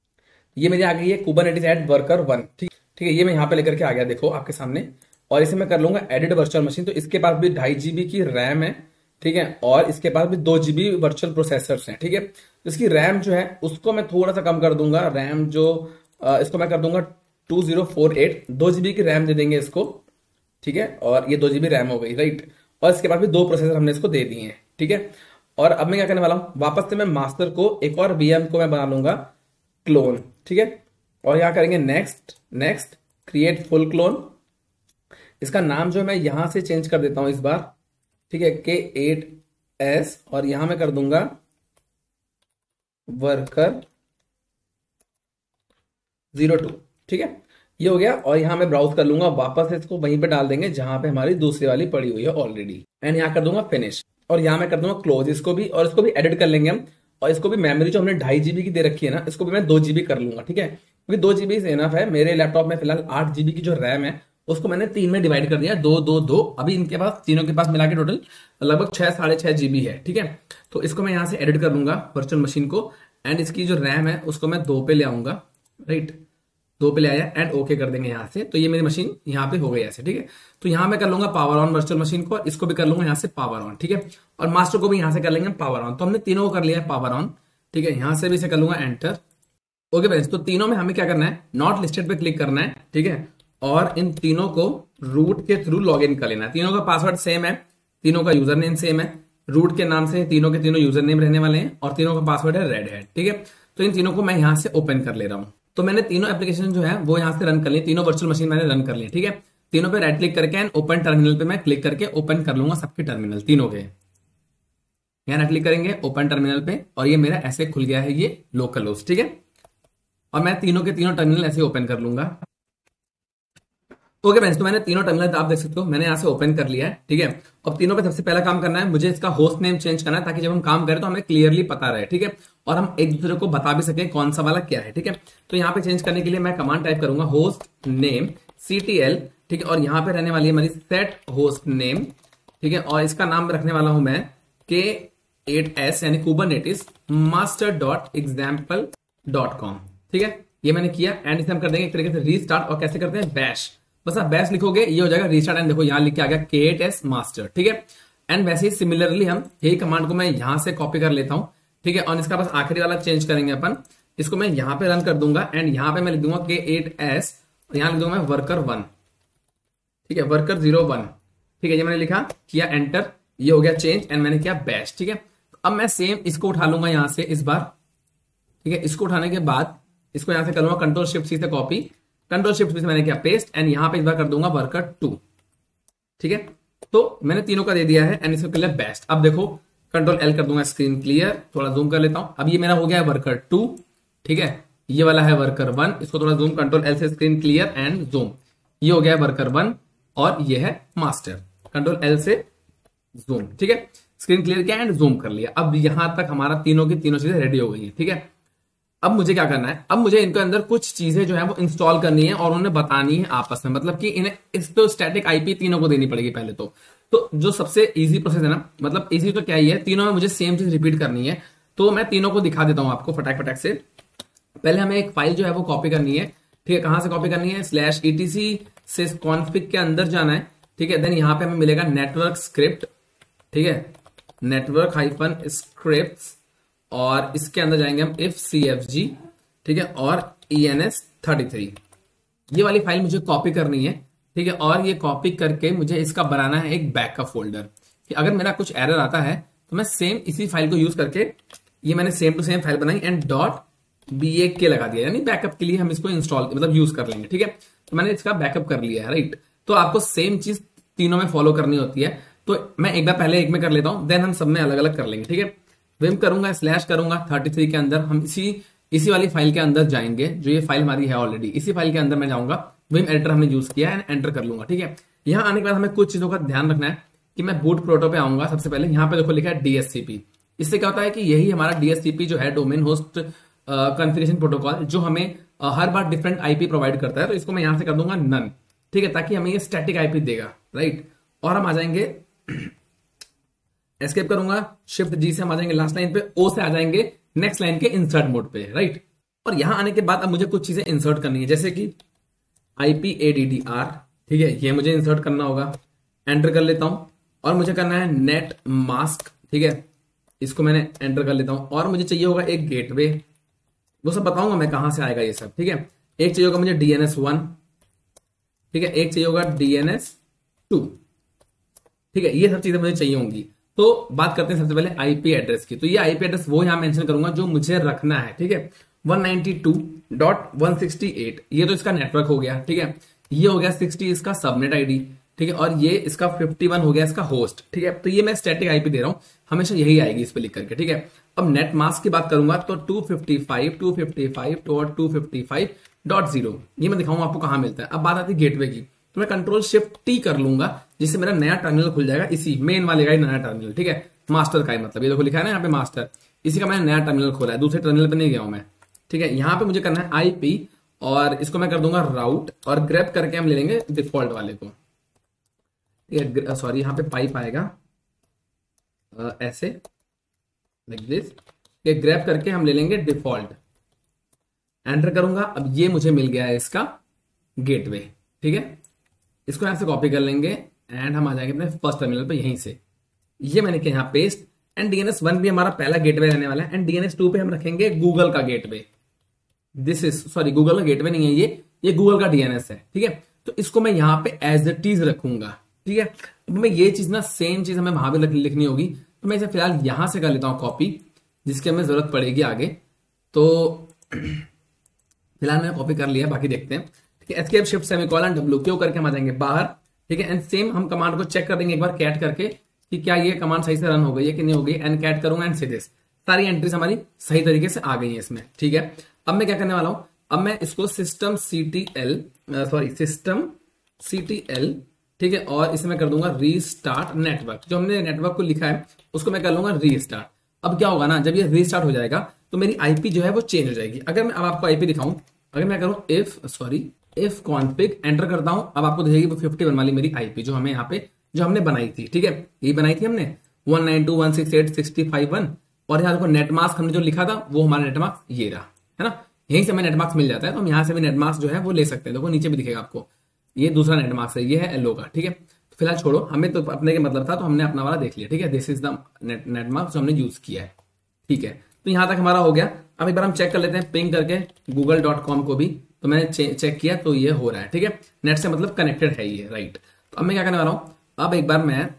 ये मेरी आ गई है कुबरनेटिस ऐड वर्कर वन। ठीक ठीक है, ये मैं यहाँ पे लेकर के आ गया देखो आपके सामने। और इसे मैं कर लूंगा एडिट वर्चुअल मशीन। तो इसके पास भी ढाई जीबी की रैम है, ठीक है, और इसके पास भी दो जीबी वर्चुअल प्रोसेसर्स हैं, ठीक है। तो इसकी रैम जो है उसको मैं थोड़ा सा कम कर दूंगा। रैम जो अ, इसको मैं कर दूंगा टू जीरो फोर एट, दो जीबी की रैम दे देंगे इसको, ठीक है। और ये दो जीबी रैम हो गई, राइट। और इसके बाद भी दो प्रोसेसर हमने इसको दे दिए हैं, ठीक है। और अब मैं क्या करने वाला हूं, वापस से मैं मास्टर को एक और वीएम को मैं बना लूंगा क्लोन, ठीक है। और यहां करेंगे next next create full clone. इसका नाम जो मैं यहां से चेंज कर देता हूं इस बार, ठीक है, के एट एस, और यहां मैं कर दूंगा वर्कर जीरो टू, ठीक है। ये हो गया। और यहां मैं ब्राउज कर लूंगा, वापस से इसको वहीं पे डाल देंगे जहां पे हमारी दूसरी वाली पड़ी हुई है ऑलरेडी। एंड यहां कर दूंगा फिनिश, और यहां मैं कर दूंगा क्लोज इसको भी, और इसको भी एडिट कर लेंगे हम। और इसको भी मेमोरी जो हमने ढाई जीबी की दे रखी है ना, इसको भी मैं दो जीबी कर लूंगा, ठीक है, क्योंकि दो जीबी इनफ है। मेरे लैपटॉप में फिलहाल आठ जीबी की जो रैम है उसको मैंने तीन में डिवाइड कर दिया, दो दो दो। अभी इनके पास तीनों के पास मिला के टोटल लगभग छह साढ़े छह जीबी है, ठीक है। तो इसको मैं यहां से एडिट कर लूंगा वर्चुअल मशीन को, एंड इसकी जो रैम है उसको मैं दो पे ले आऊंगा, राइट, दो पे ले आया एंड ओके कर देंगे यहां से। तो ये मेरी मशीन यहां पे हो गई ऐसे, ठीक है। तो यहां मैं कर लूंगा पावर ऑन वर्चुअल मशीन को, इसको भी कर लूंगा यहां से पावर ऑन, ठीक है। और मास्टर को भी यहां से कर लेंगे पावर ऑन। तो हमने तीनों को कर लिया है पावर ऑन, ठीक है। यहां से भी इसे कर लूंगा एंटर। ओके फ्रेंड्स, तो तीनों में हमें क्या करना है, नॉट लिस्टेड पे क्लिक करना है, ठीक है। और इन तीनों को रूट के थ्रू लॉग इन कर लेना है। तीनों का पासवर्ड सेम है, तीनों का यूजर नेम सेम है, रूट के नाम से तीनों के तीनों यूजर नेम रहने वाले हैं, और तीनों का पासवर्ड है रेड हैट, ठीक है। तो इन तीनों को मैं यहां से ओपन कर ले रहा हूं। तो मैंने तीनों एप्लीकेशन जो है वो यहां से रन कर ली, तीनों वर्चुअल मशीन मैंने रन कर ली, ठीक है। तीनों पे राइट क्लिक करके एंड ओपन टर्मिनल पे मैं क्लिक करके ओपन कर लूंगा सबके टर्मिनल, तीनों के। यहां राइट क्लिक करेंगे ओपन टर्मिनल पे, और ये मेरा ऐसे खुल गया है ये लोकल होस्ट, ठीक है। और मैं तीनों के तीनों टर्मिनल ऐसे ओपन कर लूंगा। ओके फ्रेंड्स, तो मैंने तीनों टर्मिनल आप देख सकते हो मैंने यहां से ओपन कर लिया है, ठीक है। अब तीनों पे सबसे पहला काम करना है, मुझे इसका होस्ट नेम चेंज करना है, ताकि जब हम काम करें तो हमें क्लियरली पता रहे, ठीक है। और हम एक दूसरे को बता भी सके कौन सा वाला क्या है, ठीक है। तो यहाँ पे चेंज करने के लिए मैं कमांड टाइप करूंगा host name C T L, ठीक है। और यहाँ पे रहने वाली है हमारी सेट होस्ट नेम, ठीक है। और इसका नाम रखने वाला हूं मैं के एट एस यानी Kubernetes master dot example dot com, ठीक है। ये मैंने किया एंड इसे हम कर देंगे एक तरीके से रीस्टार्ट। और कैसे करते हैं, बैश, बस आप बैश लिखोगे ये हो जाएगा रीस्टार्ट। एंड देखो यहां लिख के आ गया के एट एस मास्टर, ठीक है। एंड वैसे ही सिमिलरली हम यही कमांड को मैं यहां से कॉपी कर लेता हूं, ठीक है। और इसका बस आखिरी वाला चेंज करेंगे अपन, इसको मैं यहां पे रन कर दूंगा एंड यहां पे मैं लिख दूंगा के एट एस, और यहां लिख दूंगा मैं वर्कर वन, ठीक है, वर्कर जीरो वन, ठीक है। ये मैंने लिखा, किया एंटर, ये हो गया चेंज एंड मैंने किया बैश, ठीक है। अब मैं सेम इसको उठा लूंगा यहां से इस बार, ठीक है। इसको उठाने के बाद इसको यहां से कर लूंगा कंट्रोल शिफ्ट सी से कॉपी, कंट्रोल शिफ्ट से मैंने किया पेस्ट, एंड यहां पे इस बार कर दूंगा वर्कर टू, ठीक है। तो मैंने तीनों का दे दिया है एंड इसको कर लिया बेस्ट। अब देखो कंट्रोल एल कर दूंगा, स्क्रीन क्लियर, थोड़ा जूम कर लेता हूं। अब ये मेरा हो गया है वर्कर टू, ठीक है। ये वाला है वर्कर वन, इसको थोड़ा जूम, कंट्रोल एल से स्क्रीन क्लियर एंड जूम, ये हो गया है वर्कर वन, और ये है मास्टर, कंट्रोल एल से जूम, ठीक है। स्क्रीन क्लियर किया एंड जूम कर लिया। अब यहां तक हमारा तीनों की तीनों चीजें रेडी हो गई है, ठीक है। अब मुझे क्या करना है, अब मुझे इनके अंदर कुछ चीजें जो है वो इंस्टॉल करनी है और उन्हें बतानी है आपस में, मतलब कि इन्हें इस तो स्टैटिक आईपी तीनों को देनी पड़ेगी पहले तो। तो जो सबसे इजी प्रोसेस है ना, मतलब इजी तो क्या ही है, तीनों में मुझे सेम चीज रिपीट करनी है। तो मैं तीनों को दिखा देता हूं आपको फटाक फटाक से। पहले हमें एक फाइल जो है वो कॉपी करनी है, ठीक है। कहां से कॉपी करनी है, स्लैश ईटीसी से कॉन्फिग के अंदर जाना है, ठीक है। देन यहां पे हमें मिलेगा नेटवर्क स्क्रिप्ट, ठीक है, नेटवर्क हाइफन स्क्रिप्ट, और इसके अंदर जाएंगे हम इफ सी एफ जी, ठीक है, और E N S thirty three, ये वाली फाइल मुझे कॉपी करनी है, ठीक है। और ये कॉपी करके मुझे इसका बनाना है एक बैकअप फोल्डर, कि अगर मेरा कुछ एरर आता है तो मैं सेम इसी फाइल को यूज करके, ये मैंने सेम टू सेम फाइल बनाई and dot B A K लगा दिया, यानी बैकअप के लिए हम इसको इंस्टॉल मतलब यूज कर लेंगे, ठीक है। तो मैंने इसका बैकअप कर लिया है, राइट। तो आपको सेम चीज तीनों में फॉलो करनी होती है। तो मैं एक बार पहले एक में कर लेता हूं, देन हम सब में अलग अलग कर लेंगे, ठीक है। विम करूंगा, स्लैश करूंगा थर्टी थ्री के अंदर, हम इसी इसी वाली फाइल के अंदर जाएंगे, जो ये फाइल हमारी है ऑलरेडी, इसी फाइल के अंदर मैं जाऊंगा, विम एडिटर हमने यूज किया है, एंटर कर लूंगा, ठीक है। यहां आने के बाद हमें कुछ चीजों का ध्यान रखना है कि मैं बूट प्रोटो पे आऊंगा। सबसे पहले यहाँ पे देखो लिखा है डीएससीपी, इससे क्या होता है कि यही हमारा डीएससीपी जो है डोमेन होस्ट कॉन्फ़िगरेशन प्रोटोकॉल, जो हमें uh, हर बार डिफरेंट आईपी प्रोवाइड करता है। तो इसको मैं यहां से कर दूंगा नन, ठीक है, ताकि हमें ये स्टैटिक आईपी देगा, राइट। और हम आ जाएंगे, एस्केप करूंगा, शिफ्ट जी से हम आ जाएंगे लास्ट लाइन पे, ओ से आ जाएंगे नेक्स्ट लाइन के इंसर्ट मोड पे, राइट। और यहां आने के बाद अब मुझे कुछ चीजें इंसर्ट करनी है, जैसे कि आईपी एडीडीआर, ठीक है, ये मुझे इंसर्ट करना होगा। एंटर कर लेता हूं। और मुझे करना है नेट मास्क, ठीक है, इसको मैंने एंटर कर लेता हूं। और मुझे चाहिए होगा एक गेटवे, वो सब बताऊंगा मैं कहां से आएगा ये सब, ठीक है। एक चाहिए होगा मुझे डीएनएस वन, ठीक है, एक चाहिए होगा डीएनएस टू, ठीक है, ये सब चीजें मुझे चाहिए होंगी। तो बात करते हैं सबसे पहले आईपी एड्रेस की। तो ये आईपी एड्रेस वो यहां मेंशन करूंगा जो मुझे रखना है, ठीक है। One ninety two dot one sixty eight, ये तो इसका नेटवर्क हो गया, ठीक है। ये हो गया सिक्सटी इसका सबनेट आईडी, ठीक है। और ये इसका फिफ्टी वन हो गया इसका होस्ट, ठीक है। तो ये मैं स्टैटिक आईपी दे रहा हूं, हमेशा यही आएगी इस पे लिख करके, ठीक है। अब नेट मास्क की बात करूंगा तो two fifty five two fifty five dot two fifty five dot zero, ये मैं दिखाऊंगा आपको कहां मिलता है। अब बात आती है गेटवे की, तो मैं कंट्रोल शिफ्ट टी कर लूंगा, जिससे मेरा नया टर्मिनल खुल जाएगा, इसी मेन वाले का ही नया टर्मिनल, ठीक है। मास्टर का ही मतलब, ये देखो लिखा है ना यहाँ पे मास्टर, इसी का मैंने नया टर्मिनल खोला है, दूसरे टर्मिनल पे नहीं गया हूं मैं, ठीक है। यहाँ पे मुझे करना है आईपी, और इसको मैं कर दूंगा राउट, और ग्रैब करके हम ले लेंगे डिफॉल्ट वाले को, ठीक है। सॉरी, यहाँ पे पाइप आएगा आ, ऐसे लाइक दिस, ये ग्रैब करके हम ले लेंगे डिफॉल्ट। एंटर करूंगा, अब ये मुझे मिल गया है इसका गेटवे, ठीक है। इसको यहां से कॉपी कर लेंगे एंड हम आ जाएंगे अपने फर्स्ट टर्मिनल पे यहीं से। ये मैंने किया यहाँ पेस्ट, एंड डीएनएस वन भी हमारा पहला गेटवे रहने वाला है, एंड डीएनएस टू पे हम रखेंगे गूगल का gateway. This is sorry Google का गेटवे नहीं है ये ये गूगल का डीएनएस है, ठीक है। तो इसको मैं यहाँ पे एज इट इज रखूंगा, ठीक है। अब मैं ये चीज ना सेम चीज हमें वहां भी लिखनी होगी, तो मैं इसे फिलहाल यहां से कर लेता हूं कॉपी, जिसकी हमें जरूरत पड़ेगी आगे। तो फिलहाल मैंने कॉपी कर लिया, बाकी देखते हैं, ठीक है। Escape shift semicolon W Q करके हम आ जाएंगे बाहर, ठीक है। एंड सेम हम कमांड को चेक कर देंगे एक बार कैट करके कि क्या ये कमांड सही से रन हो गई है कि नहीं हो गई। एंड कैट करूंगा एंड सीधे सारी एंट्रीज हमारी सही तरीके से आ गई है इसमें, ठीक है। अब मैं क्या करने वाला हूं, अब मैं इसको system C T L sorry system C T L, ठीक है, और इसमें कर दूंगा रीस्टार्ट नेटवर्क। जो हमने नेटवर्क को लिखा है उसको मैं कर लूंगा रीस्टार्ट। अब क्या होगा ना, जब ये रीस्टार्ट हो जाएगा तो मेरी आईपी जो है वो चेंज हो जाएगी। अगर मैं अब आपको आईपी दिखाऊं, अगर मैं करूं if sorry if config, enter करता हूं, अब आपको दिखेगी वो फिफ्टी वन वाली मेरी आईपी जो हमें यहाँ पे जो हमने बनाई थी, ठीक है। ये बनाई थी हमने one nine two one six eight sixty five one, और यहाँ देखो नेट मास्क हमने जो लिखा था वो हमारा नेट मास्क ये रहा, है ना। यहीं से हमें नेट मास्क मिल जाता है, तो हम यहाँ से भी नेट मास्क जो है वो ले सकते हैं। देखो नीचे भी दिखेगा आपको, ये दूसरा नेट मास्क है, ये है एलो का, ठीक है। तो फिलहाल छोड़ो, हमें तो अपने के मतलब था तो हमने अपना वाला देख लिया, ठीक है। This is the net net mask जो हमने यूज किया है, ठीक है। तो यहां तक हमारा हो गया। अब एक बार हम चेक कर लेते हैं पिंग करके गूगल डॉट कॉम को भी, तो मैंने चे, चेक किया तो ये हो रहा है, ठीक है। नेट से मतलब कनेक्टेड है ये, राइट। तो अब मैं क्या करने वाला हूं, अब एक बार मैं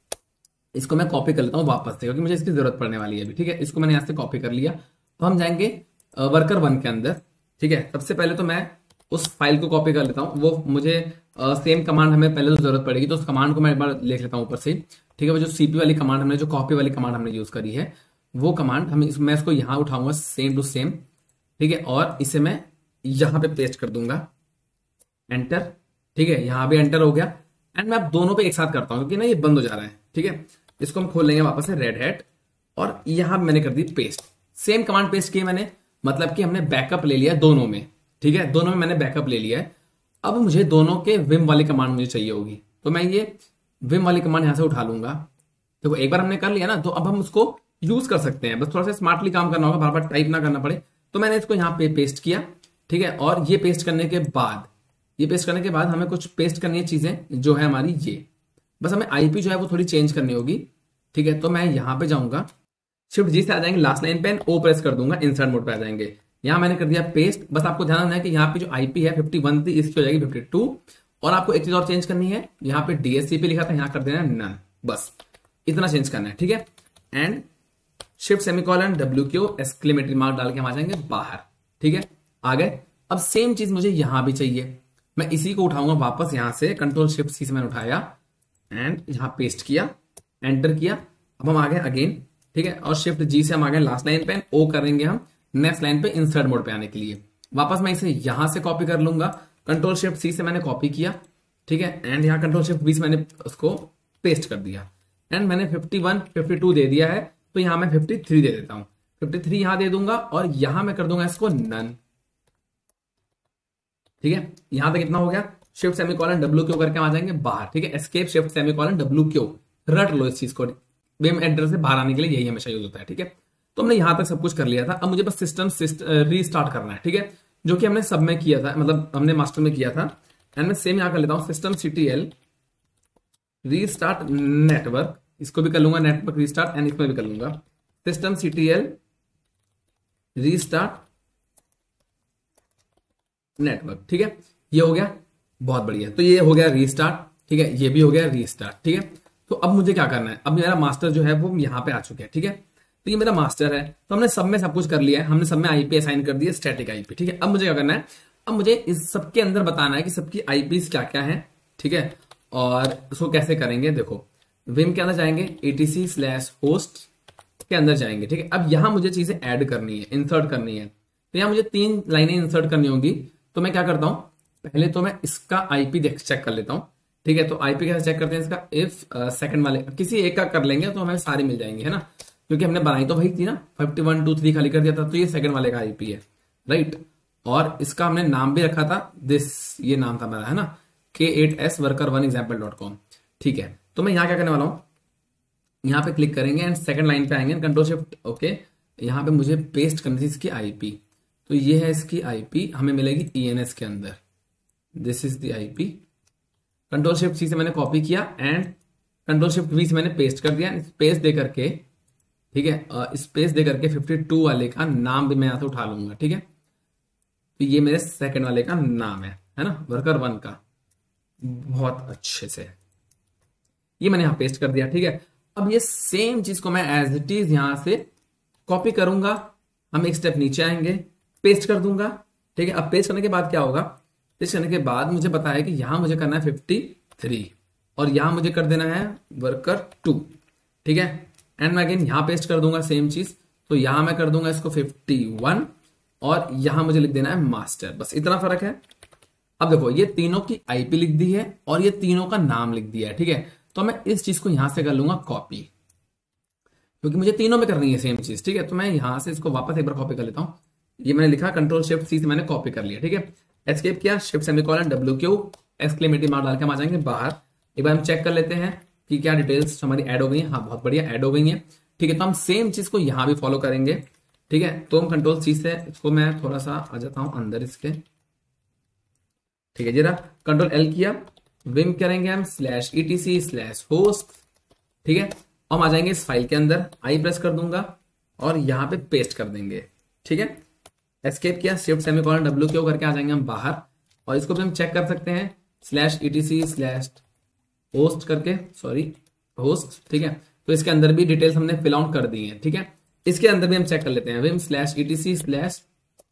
इसको मैं कॉपी कर लेता हूं वापस से, क्योंकि मुझे इसकी जरूरत पड़ने वाली है अभी, ठीक है। इसको मैंने यहां से कॉपी कर लिया। तो हम जाएंगे वर्कर वन के अंदर, ठीक है। सबसे पहले तो मैं उस फाइल को कॉपी कर लेता हूं, वो मुझे सेम कमांड हमें पहले तो जरूरत पड़ेगी, तो उस कमांड को मैं एक बार लिख लेता हूं ऊपर से, ठीक है। वो जो सीपी वाली कमांड हमने जो कॉपी वाली कमांड हमने यूज करी है वो कमांड हम इस, मैं इसको यहां उठाऊंगा सेम टू सेम, ठीक है। और इसे मैं यहां पे पेस्ट कर दूंगा, एंटर, ठीक है। यहां भी एंटर हो गया। एंड मैं अब दोनों पे एक साथ करता हूं क्योंकि ना ये बंद हो जा रहा है, ठीक है। इसको हम खोल लेंगे वापस से रेड हैट, और यहां मैंने कर दी पेस्ट, सेम कमांड पेस्ट की मैंने, मतलब कि हमने बैकअप ले लिया दोनों में, ठीक है। दोनों में मैंने बैकअप ले लिया है। अब मुझे दोनों के विम वाली कमांड मुझे चाहिए होगी, तो मैं ये विम वाली कमांड यहां से उठा लूंगा। देखो एक बार हमने कर लिया ना, तो अब हम उसको यूज कर सकते हैं, बस थोड़ा सा स्मार्टली काम करना होगा, बार बार टाइप ना करना पड़े। तो मैंने इसको यहाँ पे पेस्ट किया, ठीक है। और ये पेस्ट करने के बाद ये पेस्ट करने के बाद हमें कुछ पेस्ट करनी है चीजें जो है हमारी, ये बस हमें आईपी जो है वो थोड़ी चेंज करनी होगी, ठीक है। तो मैं यहाँ पे जाऊंगा, शिफ्ट जी से आ जाएंगे लास्ट लाइन पे, ओ प्रेस कर दूंगा, इंसर्ट मोड पे आ जाएंगे। यहां मैंने कर दिया पेस्ट। बस आपको ध्यान रखना है कि यहाँ पे जो आईपी है फिफ्टी वन थी, इसकी हो जाएगी फिफ्टी टू। और आपको एक चीज और चेंज करनी है, यहाँ पे डीएससीपी लिखा था, यहाँ कर देना है नन, बस इतना चेंज करना है, ठीक है। And shift semicolon W Q exclamatory mark डाल के हम आ जाएंगे बाहर, ठीक है। आ गए। अब सेम चीज मुझे यहां भी चाहिए, मैं इसी को उठाऊंगा वापस यहां से, कंट्रोल शिफ्ट सी से मैंने उठाया एंड यहां पेस्ट किया, एंटर किया। अब हम आ गए अगेन, ठीक है। और शिफ्ट जी से हम आ गए लास्ट लाइन पे, ओ करेंगे हम नेक्स्ट लाइन पे इंसर्ट मोड पे आने के लिए। वापस मैं इसे यहां से कॉपी कर लूंगा, कंट्रोल शिफ्ट सी से मैंने कॉपी किया, ठीक है। एंड यहाँ कंट्रोल शिफ्ट बी से मैंने उसको पेस्ट कर दिया, एंड मैंने फिफ्टी वन फिफ्टी टू दे दिया है, तो यहां मैं फिफ्टी थ्री दे देता हूं, फिफ्टी थ्री यहां दे दूंगा, और यहां मैं कर दूंगा इसको नन, ठीक है। यहां तक इतना हो गया। शिफ्ट सेमीकोलन डब्ल्यू क्यू करके हम आ जाएंगे बाहर, ठीक है। Escape shift semicolon W Q, रट लो इस चीज को, विम एड्रेस से बाहर आने के लिए यही हमेशा यूज होता है, ठीक है। तो हमने यहां तक सब कुछ कर लिया था। अब मुझे बस सिस्टम रीस्टार्ट करना है, ठीक है, जो कि हमने सब में किया था, मतलब हमने मास्टर में किया था। एंड मैं सेम यहां कर लेता हूं, सिस्टम सीटीएल रीस्टार्ट नेटवर्क, इसको भी कर लूंगा नेटवर्क रीस्टार्ट, एंड इसमें भी कर लूंगा सिस्टम सीटीएल रीस्टार्ट नेटवर्क, ठीक है। ये हो गया, बहुत बढ़िया। तो ये हो गया रीस्टार्ट, ठीक है, ये भी हो गया रीस्टार्ट, ठीक है। तो अब मुझे क्या करना है, अब मेरा मास्टर जो है वो यहाँ पे आ चुके हैं, ठीक है। तो ये मेरा मास्टर है, तो हमने सब में सब कुछ कर लिया है, हमने सब में आईपी असाइन कर दिया, स्टैटिक आईपी, ठीक है। अब मुझे क्या करना है, अब मुझे इस सबके अंदर बताना है कि सबकी आईपी क्या क्या है, ठीक है, और उसको कैसे करेंगे। देखो विम के अंदर जाएंगे, एटीसी स्लैश होस्ट के अंदर जाएंगे, ठीक है। अब यहाँ मुझे चीजें ऐड करनी है, इंसर्ट करनी है। तो यहाँ मुझे तीन लाइनें इंसर्ट करनी होगी। तो मैं क्या करता हूँ, पहले तो मैं इसका आईपी देख चेक कर लेता हूँ, ठीक है। तो आईपी कैसे चेक करते हैं इसका, इफ सेकंड वाले किसी एक का कर लेंगे तो हमें सारी मिल जाएंगे, है ना, क्योंकि हमने बनाई तो वही थी ना, फिफ्टी वन टू थ्री खाली कर दिया था, तो ये सेकंड वाले का आईपी है, राइट। और इसका हमने नाम भी रखा था दिस, ये नाम था मेरा, है ना, K eight S worker one example dot com, ठीक है। तो मैं यहाँ क्या करने वाला हूँ, यहाँ पे क्लिक करेंगे एंड सेकंड लाइन पे आएंगे, कंट्रोल शिफ्ट ओके। यहाँ पे मुझे पेस्ट करनी थी इसकी आईपी, तो ये है इसकी आईपी, हमें मिलेगी ईएनएस के अंदर, this is the IP. Control shift C से मैंने कॉपी किया एंड कंट्रोल शिफ्ट वी से मैंने पेस्ट कर दिया, स्पेस दे करके, ठीक है, स्पेस दे करके फिफ्टी टू वाले का नाम भी मैं यहां से उठा लूंगा, ठीक है। तो ये मेरे सेकंड वाले का नाम है है ना, वर्कर वन का, बहुत अच्छे से ये मैंने यहां पेस्ट कर दिया, ठीक है। अब ये सेम चीज को मैं एज इट इज यहां से कॉपी करूंगा, हम एक स्टेप नीचे आएंगे, पेस्ट कर दूंगा, ठीक है। अब पेस्ट करने के बाद क्या होगा, पेस्ट करने के बाद मुझे पता है कि यहां मुझे करना है फिफ्टी थ्री और यहां मुझे कर देना है वर्कर टू, ठीक है। एंड मैं अगेन यहां पेस्ट कर दूंगा सेम चीज, तो यहां मैं कर दूंगा इसको फिफ्टी वन और यहां मुझे लिख देना है मास्टर, बस इतना फर्क है। अब देखो ये तीनों की आईपी लिख दी है और ये तीनों का नाम लिख दिया है, ठीक है। तो मैं इस चीज को यहां से कर लूंगा कॉपी, क्योंकि मुझे तीनों में करनी है सेम चीज, ठीक है। तो मैं यहां से इसको वापस एक बार कॉपी कर लेता हूं, ये मैंने लिखा कंट्रोल शिफ्ट सी से मैंने कॉपी कर लिया, ठीक है। एस्केप किया, shift semicolon W Q exclamative mark डाल के हम आ जाएंगे बाहर। एक बार हम चेक कर लेते हैं कि क्या डिटेल्स हमारी ऐड हो गई है, हाँ बहुत बढ़िया ऐड हो गई है, ठीक है। तो हम सेम चीज को यहां भी फॉलो करेंगे, ठीक है। तो हम कंट्रोल सी से इसको मैं थोड़ा सा आ जाता हूं अंदर इसके, ठीक है। जरा कंट्रोल एल किया, विम करेंगे हम स्लैश ईटीसी स्लैश होस्ट, ठीक है। हम आ जाएंगे इस फाइल के अंदर, आई प्रेस कर दूंगा और यहां पे पेस्ट कर देंगे, ठीक है। एस्केप किया, शिफ्ट सेमीकोलन डब्ल्यू क्यू करके आ जाएंगे हम बाहर और इसको भी हम चेक कर सकते हैं, स्लैश ईटीसी स्लैश होस्ट करके, सॉरी होस्ट, ठीक है। तो इसके अंदर भी डिटेल्स हमने फिल आउट कर दी है, ठीक है। इसके अंदर भी हम चेक कर लेते हैं, vim slash ETC slash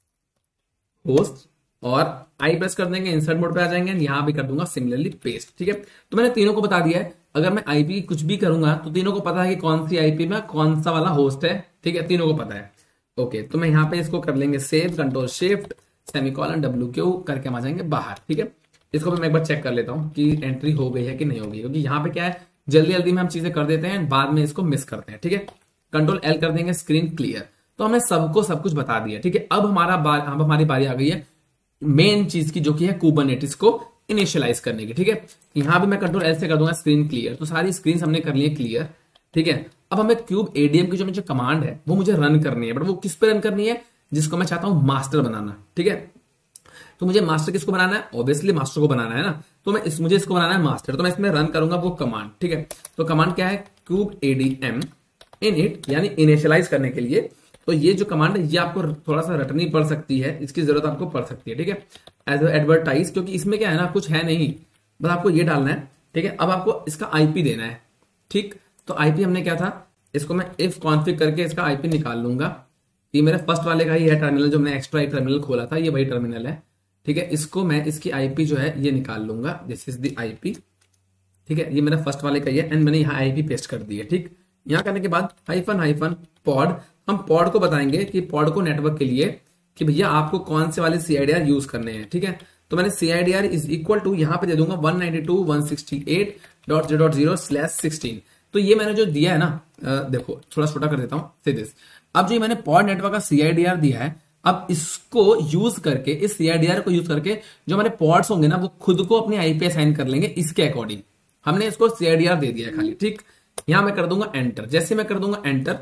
host और आई प्रेस कर देंगे, इंसर्ट मोड पे आ जाएंगे, यहां भी कर दूंगा सिमिलरली पेस्ट, ठीक है। तो मैंने तीनों को बता दिया है, अगर मैं आईपी कुछ भी करूंगा तो तीनों को पता है कि कौन सी आईपी में कौन सा वाला होस्ट है, ठीक है, तीनों को पता है। ओके, तो मैं यहाँ पे इसको कर लेंगे save, control shift semicolon W Q करके हम आ जाएंगे बाहर, ठीक है। इसको भी मैं एक बार चेक कर लेता हूँ कि एंट्री हो गई है कि नहीं हो गई, क्योंकि यहाँ पे क्या है, जल्दी जल्दी में हम चीजें कर देते हैं, बाद में इसको मिस करते हैं, ठीक है। कंट्रोल एल कर देंगे, स्क्रीन क्लियर। तो हमने सबको सब कुछ बता दिया, ठीक है। अब हमारा अब हमारी बारी आ गई है मेन चीज की, जो कि है कुबरनेटिस को इनिशियलाइज करने की, ठीक है। यहां भी मैं कंट्रोल एल से कर दूंगा स्क्रीन क्लियर, तो सारी स्क्रीन हमने कर ली है क्लियर, ठीक है। अब हमें क्यूब एडीएम की जो मुझे कमांड है वो मुझे रन करनी है, बट वो किस पे रन करनी है, जिसको मैं चाहता हूं मास्टर बनाना, ठीक है। तो मुझे मास्टर किसको बनाना है, ऑब्वियसली मास्टर को बनाना है ना, तो मैं इस, मुझे इसको बनाना है मास्टर, तो मैं इसमें रन करूंगा वो कमांड, ठीक है। तो कमांड क्या है, क्यूब एडीएम इन इट, यानी इनिशियलाइज करने के लिए। तो ये जो कमांड है ये आपको थोड़ा सा रटनी पड़ सकती है, इसकी जरूरत आपको पड़ सकती है, ठीक है। एज एडवर्टाइज, क्योंकि इसमें क्या है ना, कुछ है नहीं, बस आपको ये डालना है, ठीक है। अब आपको इसका आईपी देना है, ठीक। तो आईपी हमने क्या था, इसको मैं इफ कॉन्फिग करके इसका आईपी निकाल लूंगा। ये मेरे फर्स्ट वाले का ही है टर्मिनल, जो मैंने एक्स्ट्रा एक टर्मिनल खोला था, ये वही टर्मिनल है, ठीक है। इसको मैं इसकी आईपी जो है ये निकाल लूंगा, दिस इज द आईपी, ठीक है। ये मेरा फर्स्ट वाले का ही है एंड मैंने यहाँ आईपी पेस्ट कर दी है, ठीक। यहाँ करने के बाद हाइफन हाइफन पॉड, हम पॉड को बताएंगे कि पॉड को नेटवर्क के लिए कि भैया आपको कौन से वाले सीआईडीआर यूज करने हैं, ठीक है। तो मैंने सीआईडीआर इज इक्वल टू यहाँ पे दे दूंगा one ninety two dot one sixty eight dot zero dot zero slash sixteen. तो ये मैंने जो दिया है ना, देखो थोड़ा छोटा कर देता हूँ, से दिस। अब जो मैंने पॉड नेटवर्क का सीआईडीआर दिया है, अब इसको यूज करके, इस सीआईडीआर को यूज करके जो हमारे पॉड्स होंगे ना, वो खुद को अपनी आईपी असाइन कर लेंगे इसके अकॉर्डिंग। हमने इसको सीआईडीआर दे दिया है खाली, ठीक। यहां मैं कर दूंगा एंटर, जैसे मैं कर दूंगा एंटर,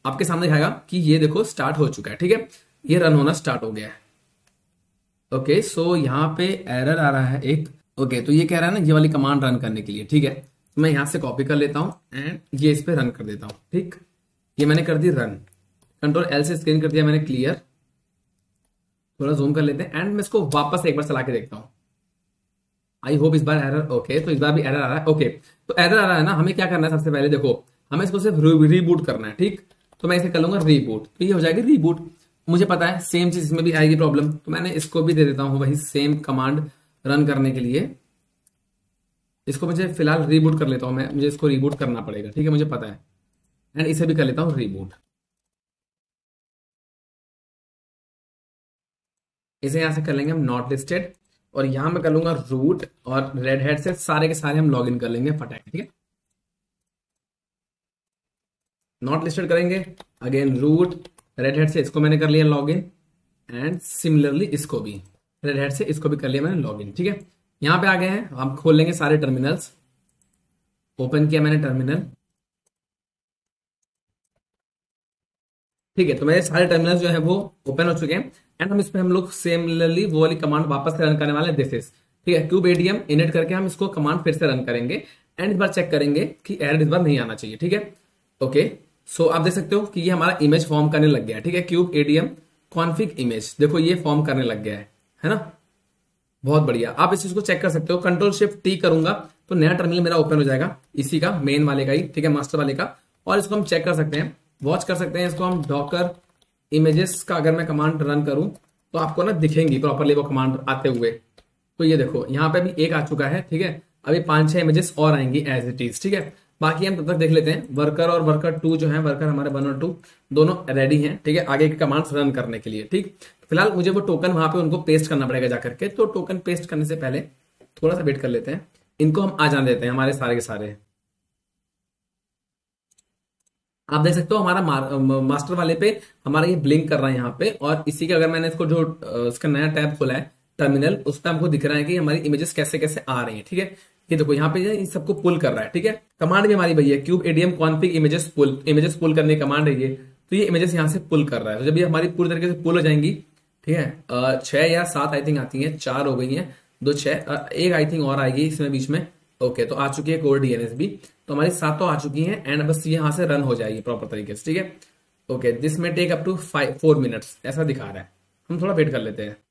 आपके सामने दिखाएगा कि ये देखो स्टार्ट हो चुका है, ठीक है, ये रन होना स्टार्ट हो गया है। ओके, सो यहाँ पे एरर आ रहा है एक। ओके, तो ये कह रहा है ना ये वाली कमांड रन करने के लिए, ठीक है, तो मैं यहाँ से कॉपी कर लेता हूँ एंड ये इस पे रन कर देता हूँ। ठीक, ये मैंने कर दी रन, कंट्रोल एल से स्क्रीन कर दिया मैंने क्लियर। थोड़ा जूम कर लेते हैं एंड मैं इसको वापस एक बार चला के देखता हूँ। आई होप इस बार एरर, ओके तो इस बार भी एरर आ रहा है। ओके, तो एरर आ रहा है ना, हमें क्या करना है सबसे पहले, देखो हमें इसको सिर्फ रीबूट करना है। ठीक, तो मैं इसे कर लूंगा रीबूट, तो ये हो जाएगी रीबूट। मुझे पता है सेम चीज इसमें भी आएगी प्रॉब्लम, तो मैंने इसको भी दे देता हूँ वही सेम कमांड रन करने के लिए। इसको मुझे फिलहाल रीबूट कर लेता हूँ मैं, मुझे इसको रीबूट करना पड़ेगा, ठीक है, मुझे पता है। एंड इसे भी कर लेता हूँ रीबूट। इसे यहां से कर लेंगे हम नॉट लिस्टेड, और यहां मैं कर लूंगा रूट, और रेड हैट से सारे के सारे हम लॉग इन कर लेंगे फटाक, ठीक है। नॉट लिस्टेड करेंगे, अगेन रूट, रेड हैट से इसको मैंने कर लिया लॉग इन, एंड सिमिलरली इसको भी रेड हैट से इसको भी कर लिया मैंने लॉग इन, ठीक है। यहां पे आ गए हैं, हम खोल लेंगे सारे टर्मिनल्स। ओपन किया मैंने टर्मिनल, ठीक है, तो मेरे सारे टर्मिनल्स जो है वो ओपन हो चुके हैं। एंड हम इस पे हम लोग सिमिलरली वो वाली कमांड वापस से रन करने वाले हैं, दिस इज, ठीक है, क्यूब एडीएम इनिट करके हम इसको कमांड फिर से रन करेंगे एंड इस बार चेक करेंगे कि एरर इस बार नहीं आना चाहिए, ठीक है। ओके, सो आप देख सकते हो कि ये हमारा इमेज फॉर्म करने लग गया है, ठीक है, क्यूब एडीएम कॉन्फिग इमेज, देखो ये फॉर्म करने लग गया है है ना, बहुत बढ़िया। आप इस चीज को चेक कर सकते हो, कंट्रोल शिफ्ट टी करूंगा तो नया टर्मिनल मेरा ओपन हो जाएगा, इसी का मेन वाले का ही, ठीक है, मास्टर वाले का। और इसको हम चेक कर सकते हैं, वॉच कर सकते हैं इसको हम। डॉकर इमेजेस का अगर मैं कमांड रन करूं तो आपको ना दिखेंगी प्रॉपरली वो कमांड आते हुए। तो ये देखो यहाँ पे भी एक आ चुका है, ठीक है, अभी पांच छह इमेजेस और आएंगी एज इट इज, ठीक है। बाकी हम तब तक देख लेते हैं, वर्कर और वर्कर टू जो है, वर्कर हमारे वन और टू दोनों रेडी हैं, ठीक है, आगे के कमांड्स रन करने के लिए। ठीक, फिलहाल मुझे वो टोकन वहां पे उनको पेस्ट करना पड़ेगा जाकर के, तो टोकन पेस्ट करने से पहले थोड़ा सा वेट कर लेते हैं, इनको हम आ जाने देते हैं हमारे सारे के सारे। आप देख सकते हो हमारा मास्टर वाले पे हमारा ये ब्लिंक कर रहा है यहाँ पे, और इसी के अगर मैंने इसको जो इसका नया टैब खोला है टर्मिनल, उस पर हमको दिख रहा है कि हमारी इमेजेस कैसे कैसे आ रही है, ठीक है। ये देखो यहाँ पे ये सबको पुल कर रहा है, ठीक है। कमांड भी हमारी भैया kube ADM config images pull, images pull करने की कमांड है ये, तो ये इमेजेस यहाँ से पुल कर रहा है। तो जब ये हमारी पूरी तरीके से पुल हो जाएंगी, ठीक है, छह या सात आई थिंक आती है, चार हो गई है, दो छह, एक आई थिंक और आएगी इसमें बीच में। ओके, तो आ चुकी है कोर डीएनएस भी, तो हमारी सात तो आ चुकी हैं एंड बस ये यहां से रन हो जाएगी प्रॉपर तरीके से, ठीक है। Okay, this may take up to five four minutes ऐसा दिखा रहा है, हम थोड़ा वेट कर लेते हैं।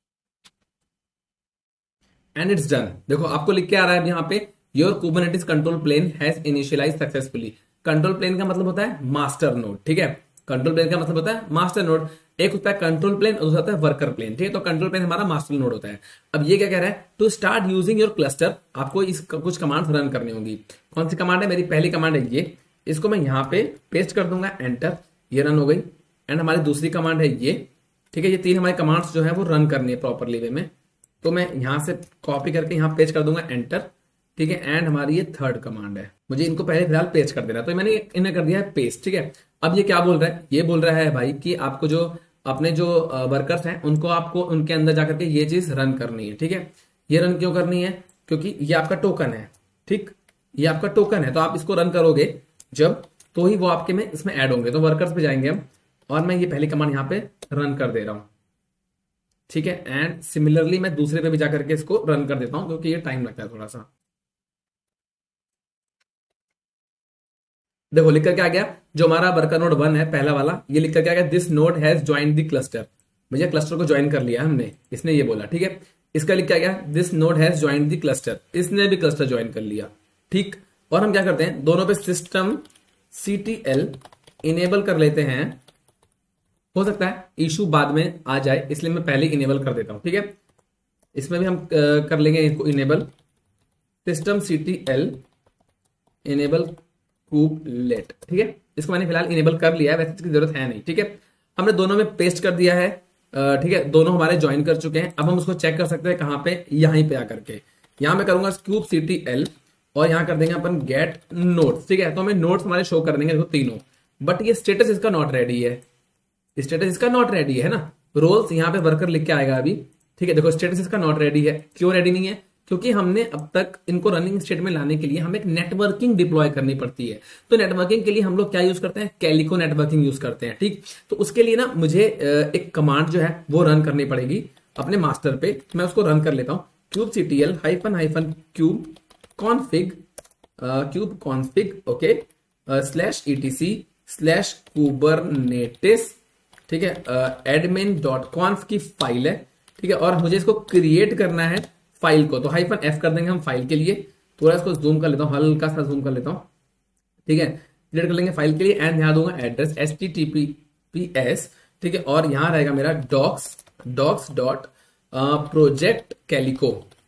एंड इट्स डन, देखो आपको लिख के आ रहा है यहाँ पे, your Kubernetes control plane has initialize successfully. Control plane का मतलब होता है मास्टर नोड, ठीक है, कंट्रोल प्लेन का मतलब होता है मास्टर नोड। एक होता है कंट्रोल प्लेन और दूसरा होता है वर्कर प्लेन, ठीक है। तो कंट्रोल प्लेन हमारा मास्टर नोड होता है। अब ये क्या कह रहा है, to start using your cluster, आपको इस कुछ कमांड्स रन करनी होंगी। कौन सी कमांड है, मेरी पहली कमांड है ये, इसको मैं यहाँ पे पेस्ट कर दूंगा, एंटर, ये रन हो गई। एंड हमारी दूसरी कमांड है ये, ठीक है, ये तीन हमारी कमांड्स जो है वो रन करनी है प्रॉपरली वे में, तो मैं यहां से कॉपी करके यहाँ पेस्ट कर दूंगा, एंटर, ठीक है। एंड हमारी ये थर्ड कमांड है, मुझे इनको पहले फिलहाल पेस्ट कर देना, तो मैंने इन्हें कर दिया है पेस्ट, ठीक है। अब ये क्या बोल रहा है, ये बोल रहा है भाई कि आपको जो अपने जो वर्कर्स हैं उनको आपको उनके अंदर जाकर के ये चीज रन करनी है, ठीक है। ये रन क्यों करनी है, क्योंकि ये आपका टोकन है, ठीक, ये आपका टोकन है, तो आप इसको रन करोगे जब, तो ही वो आपके में इसमें ऐड होंगे। तो वर्कर्स पे जाएंगे हम, और मैं ये पहली कमांड यहाँ पे रन कर दे रहा हूं, ठीक है। एंड सिमिलरली मैं दूसरे पे भी जाकर के इसको रन कर देता हूं, क्योंकि ये टाइम लगता है थोड़ा सा। देखो लिख करके आ गया, जो हमारा वर्कर नोड वन है पहला वाला, ये लिख करके आ गया, this node has join the cluster, भैया क्लस्टर को ज्वाइन कर लिया हमने, इसने ये बोला, ठीक है। इसका लिख के आ गया, this node has join the cluster, इसने भी क्लस्टर ज्वाइन कर लिया, ठीक। और हम क्या करते हैं, दोनों पे सिस्टम सीटीएल इनेबल कर लेते हैं, हो सकता है इशू बाद में आ जाए, इसलिए मैं पहले इनेबल कर देता हूं, ठीक है। इसमें भी हम कर लेंगे इसको enable, system CTL enable kubelet, ठीक है। इसको मैंने फिलहाल इनेबल कर लिया है, वैसे इसकी जरूरत है नहीं, ठीक है। हमने दोनों में पेस्ट कर दिया है, ठीक है, दोनों हमारे ज्वाइन कर चुके हैं। अब हम उसको चेक कर सकते हैं कहां पे, यहीं पे आकर के, यहां मैं करूंगा क्यूब सीटीएल, और यहां कर देंगे अपन गेट नोट्स, ठीक है। तो हमें नोट्स हमारे शो कर देंगे, देखो तीनों, बट ये स्टेटस इसका नॉट रेडी है, स्टेटस इसका नॉट रेडी है ना। रोल्स यहाँ पे वर्कर लिख के आएगा अभी, ठीक है। देखो स्टेटस इसका नॉट रेडी है, क्यों रेडी नहीं है, क्योंकि हमने अब तक इनको रनिंग स्टेट में लाने के लिए हमें एक नेटवर्किंग डिप्लॉय करनी पड़ती है। तो नेटवर्किंग के लिए हम लोग क्या यूज करते हैं, कैलिको नेटवर्किंग यूज करते हैं। ठीक, तो उसके लिए ना मुझे एक कमांड जो है वो रन करनी पड़ेगी अपने मास्टर पे। मैं उसको रन कर लेता हूँ, kubectl hyphen hyphen kube config kube config okay slash ETC slash Kubernetes, ठीक है, एडमिन डॉट कॉन्फ की फाइल है, ठीक है, और मुझे इसको क्रिएट करना है फाइल को, तो हाइफन एफ कर देंगे हम फाइल के लिए। थोड़ा इसको जूम कर लेता हूँ, हल्का सा जूम कर लेता हूँ, ठीक है, क्रिएट कर लेंगे फाइल के लिए। एंड यहाँ दूंगा address H T T P P S, ठीक है, और यहाँ रहेगा मेरा docs docs dot project calico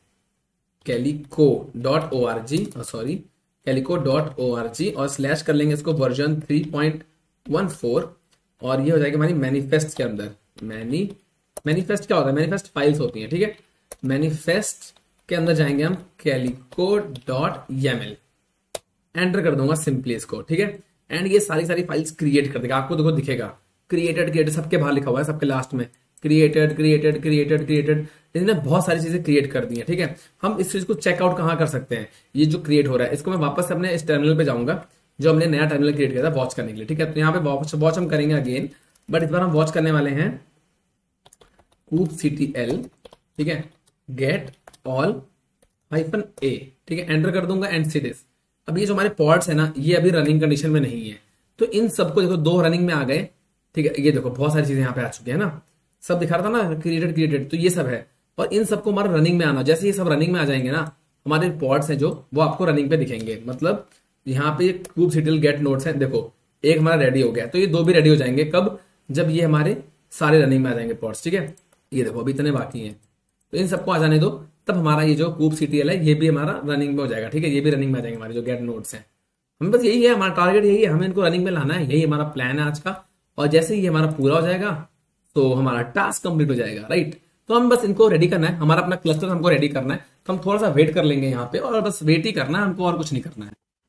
calico dot O R G sorry calico dot O R G और स्लैश कर लेंगे इसको version three point one four, और ये हो जाएगी हमारी मैनिफेस्ट के अंदर। मैनी मैनिफेस्ट क्या होता है, मैनिफेस्ट फाइल्स होती हैं, ठीक है, मैनिफेस्ट के अंदर जाएंगे हम कैलिको डॉट एमएल, एंटर कर दूंगा सिंपली इसको, ठीक है, एंड ये सारी सारी फाइल्स क्रिएट कर देगा। आपको देखो दिखेगा क्रिएटेड क्रिएटेड सबके बाहर लिखा हुआ है, सबके लास्ट में क्रिएटेड क्रिएटेड क्रिएटेड क्रिएटेड, इसने बहुत सारी चीजें क्रिएट कर दी है, ठीक है। हम इस चीज को चेकआउट कहाँ कर सकते हैं, ये जो क्रिएट हो रहा है इसको मैं वापस अपने इस टर्मिनल पे जाऊंगा जो हमने नया टर्मिनल क्रिएट किया था वॉच करने के लिए, ठीक है। तो यहाँ पे वॉच वॉच हम करेंगे अगेन, बट इस बार हम वॉच करने वाले हैं kubectl, ठीक है, गेट ऑल हाइफन ए, ठीक है, एंटर कर दूंगा एंड सी दिस। अब ये जो हमारे पॉड्स है ना ये अभी रनिंग कंडीशन में नहीं है, तो इन सबको देखो दो रनिंग में आ गए, ठीक है, ये देखो बहुत सारी चीजें यहाँ पे आ चुकी है ना, सब दिखा रहा था ना क्रिएटेड क्रिएटेड, तो ये सब है, और इन सबको हमारा रनिंग में आना, जैसे ये सब रनिंग में आ जाएंगे ना हमारे पॉड्स हैं जो वो आपको रनिंग पे दिखेंगे। मतलब यहाँ पे kubectl गेट नोड्स हैं, देखो एक हमारा रेडी हो गया, तो ये दो भी रेडी हो जाएंगे कब, जब ये हमारे सारे रनिंग में आ जाएंगे पॉड्स, ठीक है। ये देखो अभी इतने बाकी हैं, तो इन सबको आ जाने दो, तब हमारा ये जो kubectl है ये भी हमारा रनिंग में हो जाएगा, ठीक है, ये भी रनिंग में आ जाएंगे हमारे जो गेट नोड्स हैं। हमें बस यही है, हमारा टारगेट यही है, हमें इनको रनिंग में लाना है, यही हमारा प्लान है आज का। और जैसे ही हमारा पूरा हो जाएगा तो हमारा टास्क कंप्लीट हो जाएगा, राइट। तो हम बस इनको रेडी करना है, हमारा अपना क्लस्टर हमको रेडी करना है, तो हम थोड़ा सा वेट कर लेंगे यहाँ पे, और बस वेट ही करना है हमको, और कुछ नहीं करना है।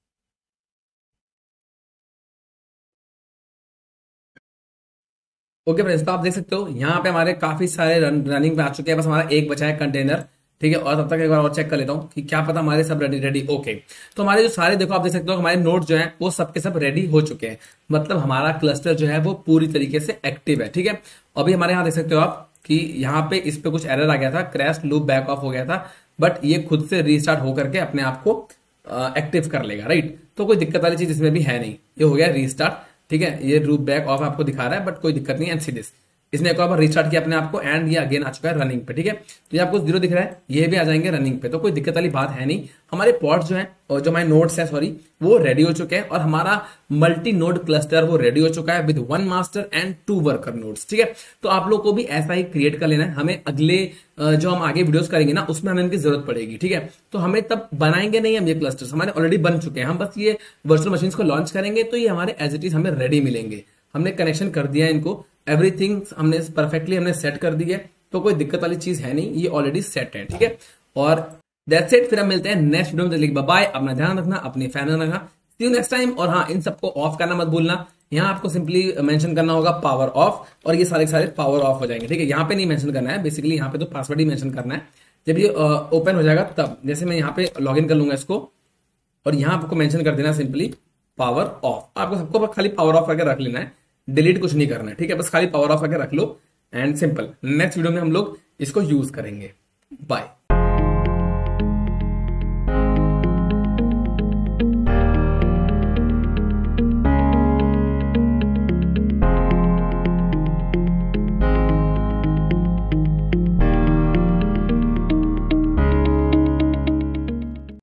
ओके फ्रेंड्स, तो आप देख सकते हो यहाँ पे हमारे काफी सारे रन, रनिंग पे आ चुके हैं, बस हमारा एक बचा है कंटेनर, ठीक है। और तब तक एक बार और चेक कर लेता हूँ कि क्या पता हमारे सब रेडी रेडी ओके। तो हमारे जो सारे देखो आप देख सकते हो हमारे नोड जो है वो सबके सब रेडी हो चुके हैं, मतलब हमारा क्लस्टर जो है वो पूरी तरीके से एक्टिव है, ठीक है। अभी हमारे यहाँ देख सकते हो आप कि यहाँ पे इस पे कुछ एरर आ गया था, क्रैश लूप बैक ऑफ हो गया था, बट ये खुद से रीस्टार्ट होकर के अपने आप को एक्टिव कर लेगा, राइट। तो कोई दिक्कत वाली चीज इसमें भी है नहीं, ये हो गया रीस्टार्ट, ठीक है। ये लूप बैक ऑफ आपको दिखा रहा है, बट कोई दिक्कत नहीं, एंड सी दिस इसने एक बार रीस्टार्ट किया अपने आप को, एंड ये अगेन आ चुका है रनिंग पे, ठीक है। तो ये आपको जीरो दिख रहा है, ये भी आ जाएंगे रनिंग पे, तो कोई दिक्कत वाली बात है नहीं। हमारे पॉड्स जो है और जो हमारे नोड्स है सॉरी वो रेडी हो चुके हैं, और हमारा मल्टी नोड क्लस्टर वो रेडी हो चुका है with one master and two worker nodes, ठीक है। तो आप लोग को भी ऐसा ही क्रिएट कर लेना है, हमें अगले जो हम आगे वीडियोस करेंगे ना उसमें हमें इनकी जरूरत पड़ेगी, ठीक है। तो हमें तब बनाएंगे नहीं हम ये क्लस्टर्स, हमारे ऑलरेडी बन चुके हैं, हम बस ये वर्चुअल मशीन को लॉन्च करेंगे तो ये हमारे एज इट इज हमें रेडी मिलेंगे। हमने कनेक्शन कर दिया है इनको, एवरीथिंग हमने परफेक्टली हमने सेट कर दी है, तो कोई दिक्कत वाली चीज है नहीं, ये ऑलरेडी सेट है, ठीक है। और दैट्स इट, फिर हम मिलते हैं नेक्स्ट वीडियो में, बाय बाय, अपना ध्यान रखना, अपनी फैमिली रखना, सी यू नेक्स्ट टाइम। और हाँ, इन सबको ऑफ करना मत भूलना, यहाँ आपको सिंपली मेंशन करना होगा पावर ऑफ, और ये सारे सारे पावर ऑफ हो जाएंगे, ठीक है। यहाँ पे नहीं मेंशन करना है, बेसिकली यहाँ पे तो पासवर्ड ही मेंशन करना है। जब ये ओपन हो जाएगा तब, जैसे मैं यहाँ पे लॉग इन कर लूंगा इसको, और यहाँ आपको मेंशन कर देना सिंपली पावर ऑफ, आपको सबको खाली पावर ऑफ करके रख लेना है, डिलीट कुछ नहीं करना है, ठीक है, बस खाली पावर ऑफ करके रख लो, एंड सिंपल। नेक्स्ट वीडियो में हम लोग इसको यूज करेंगे। बाय।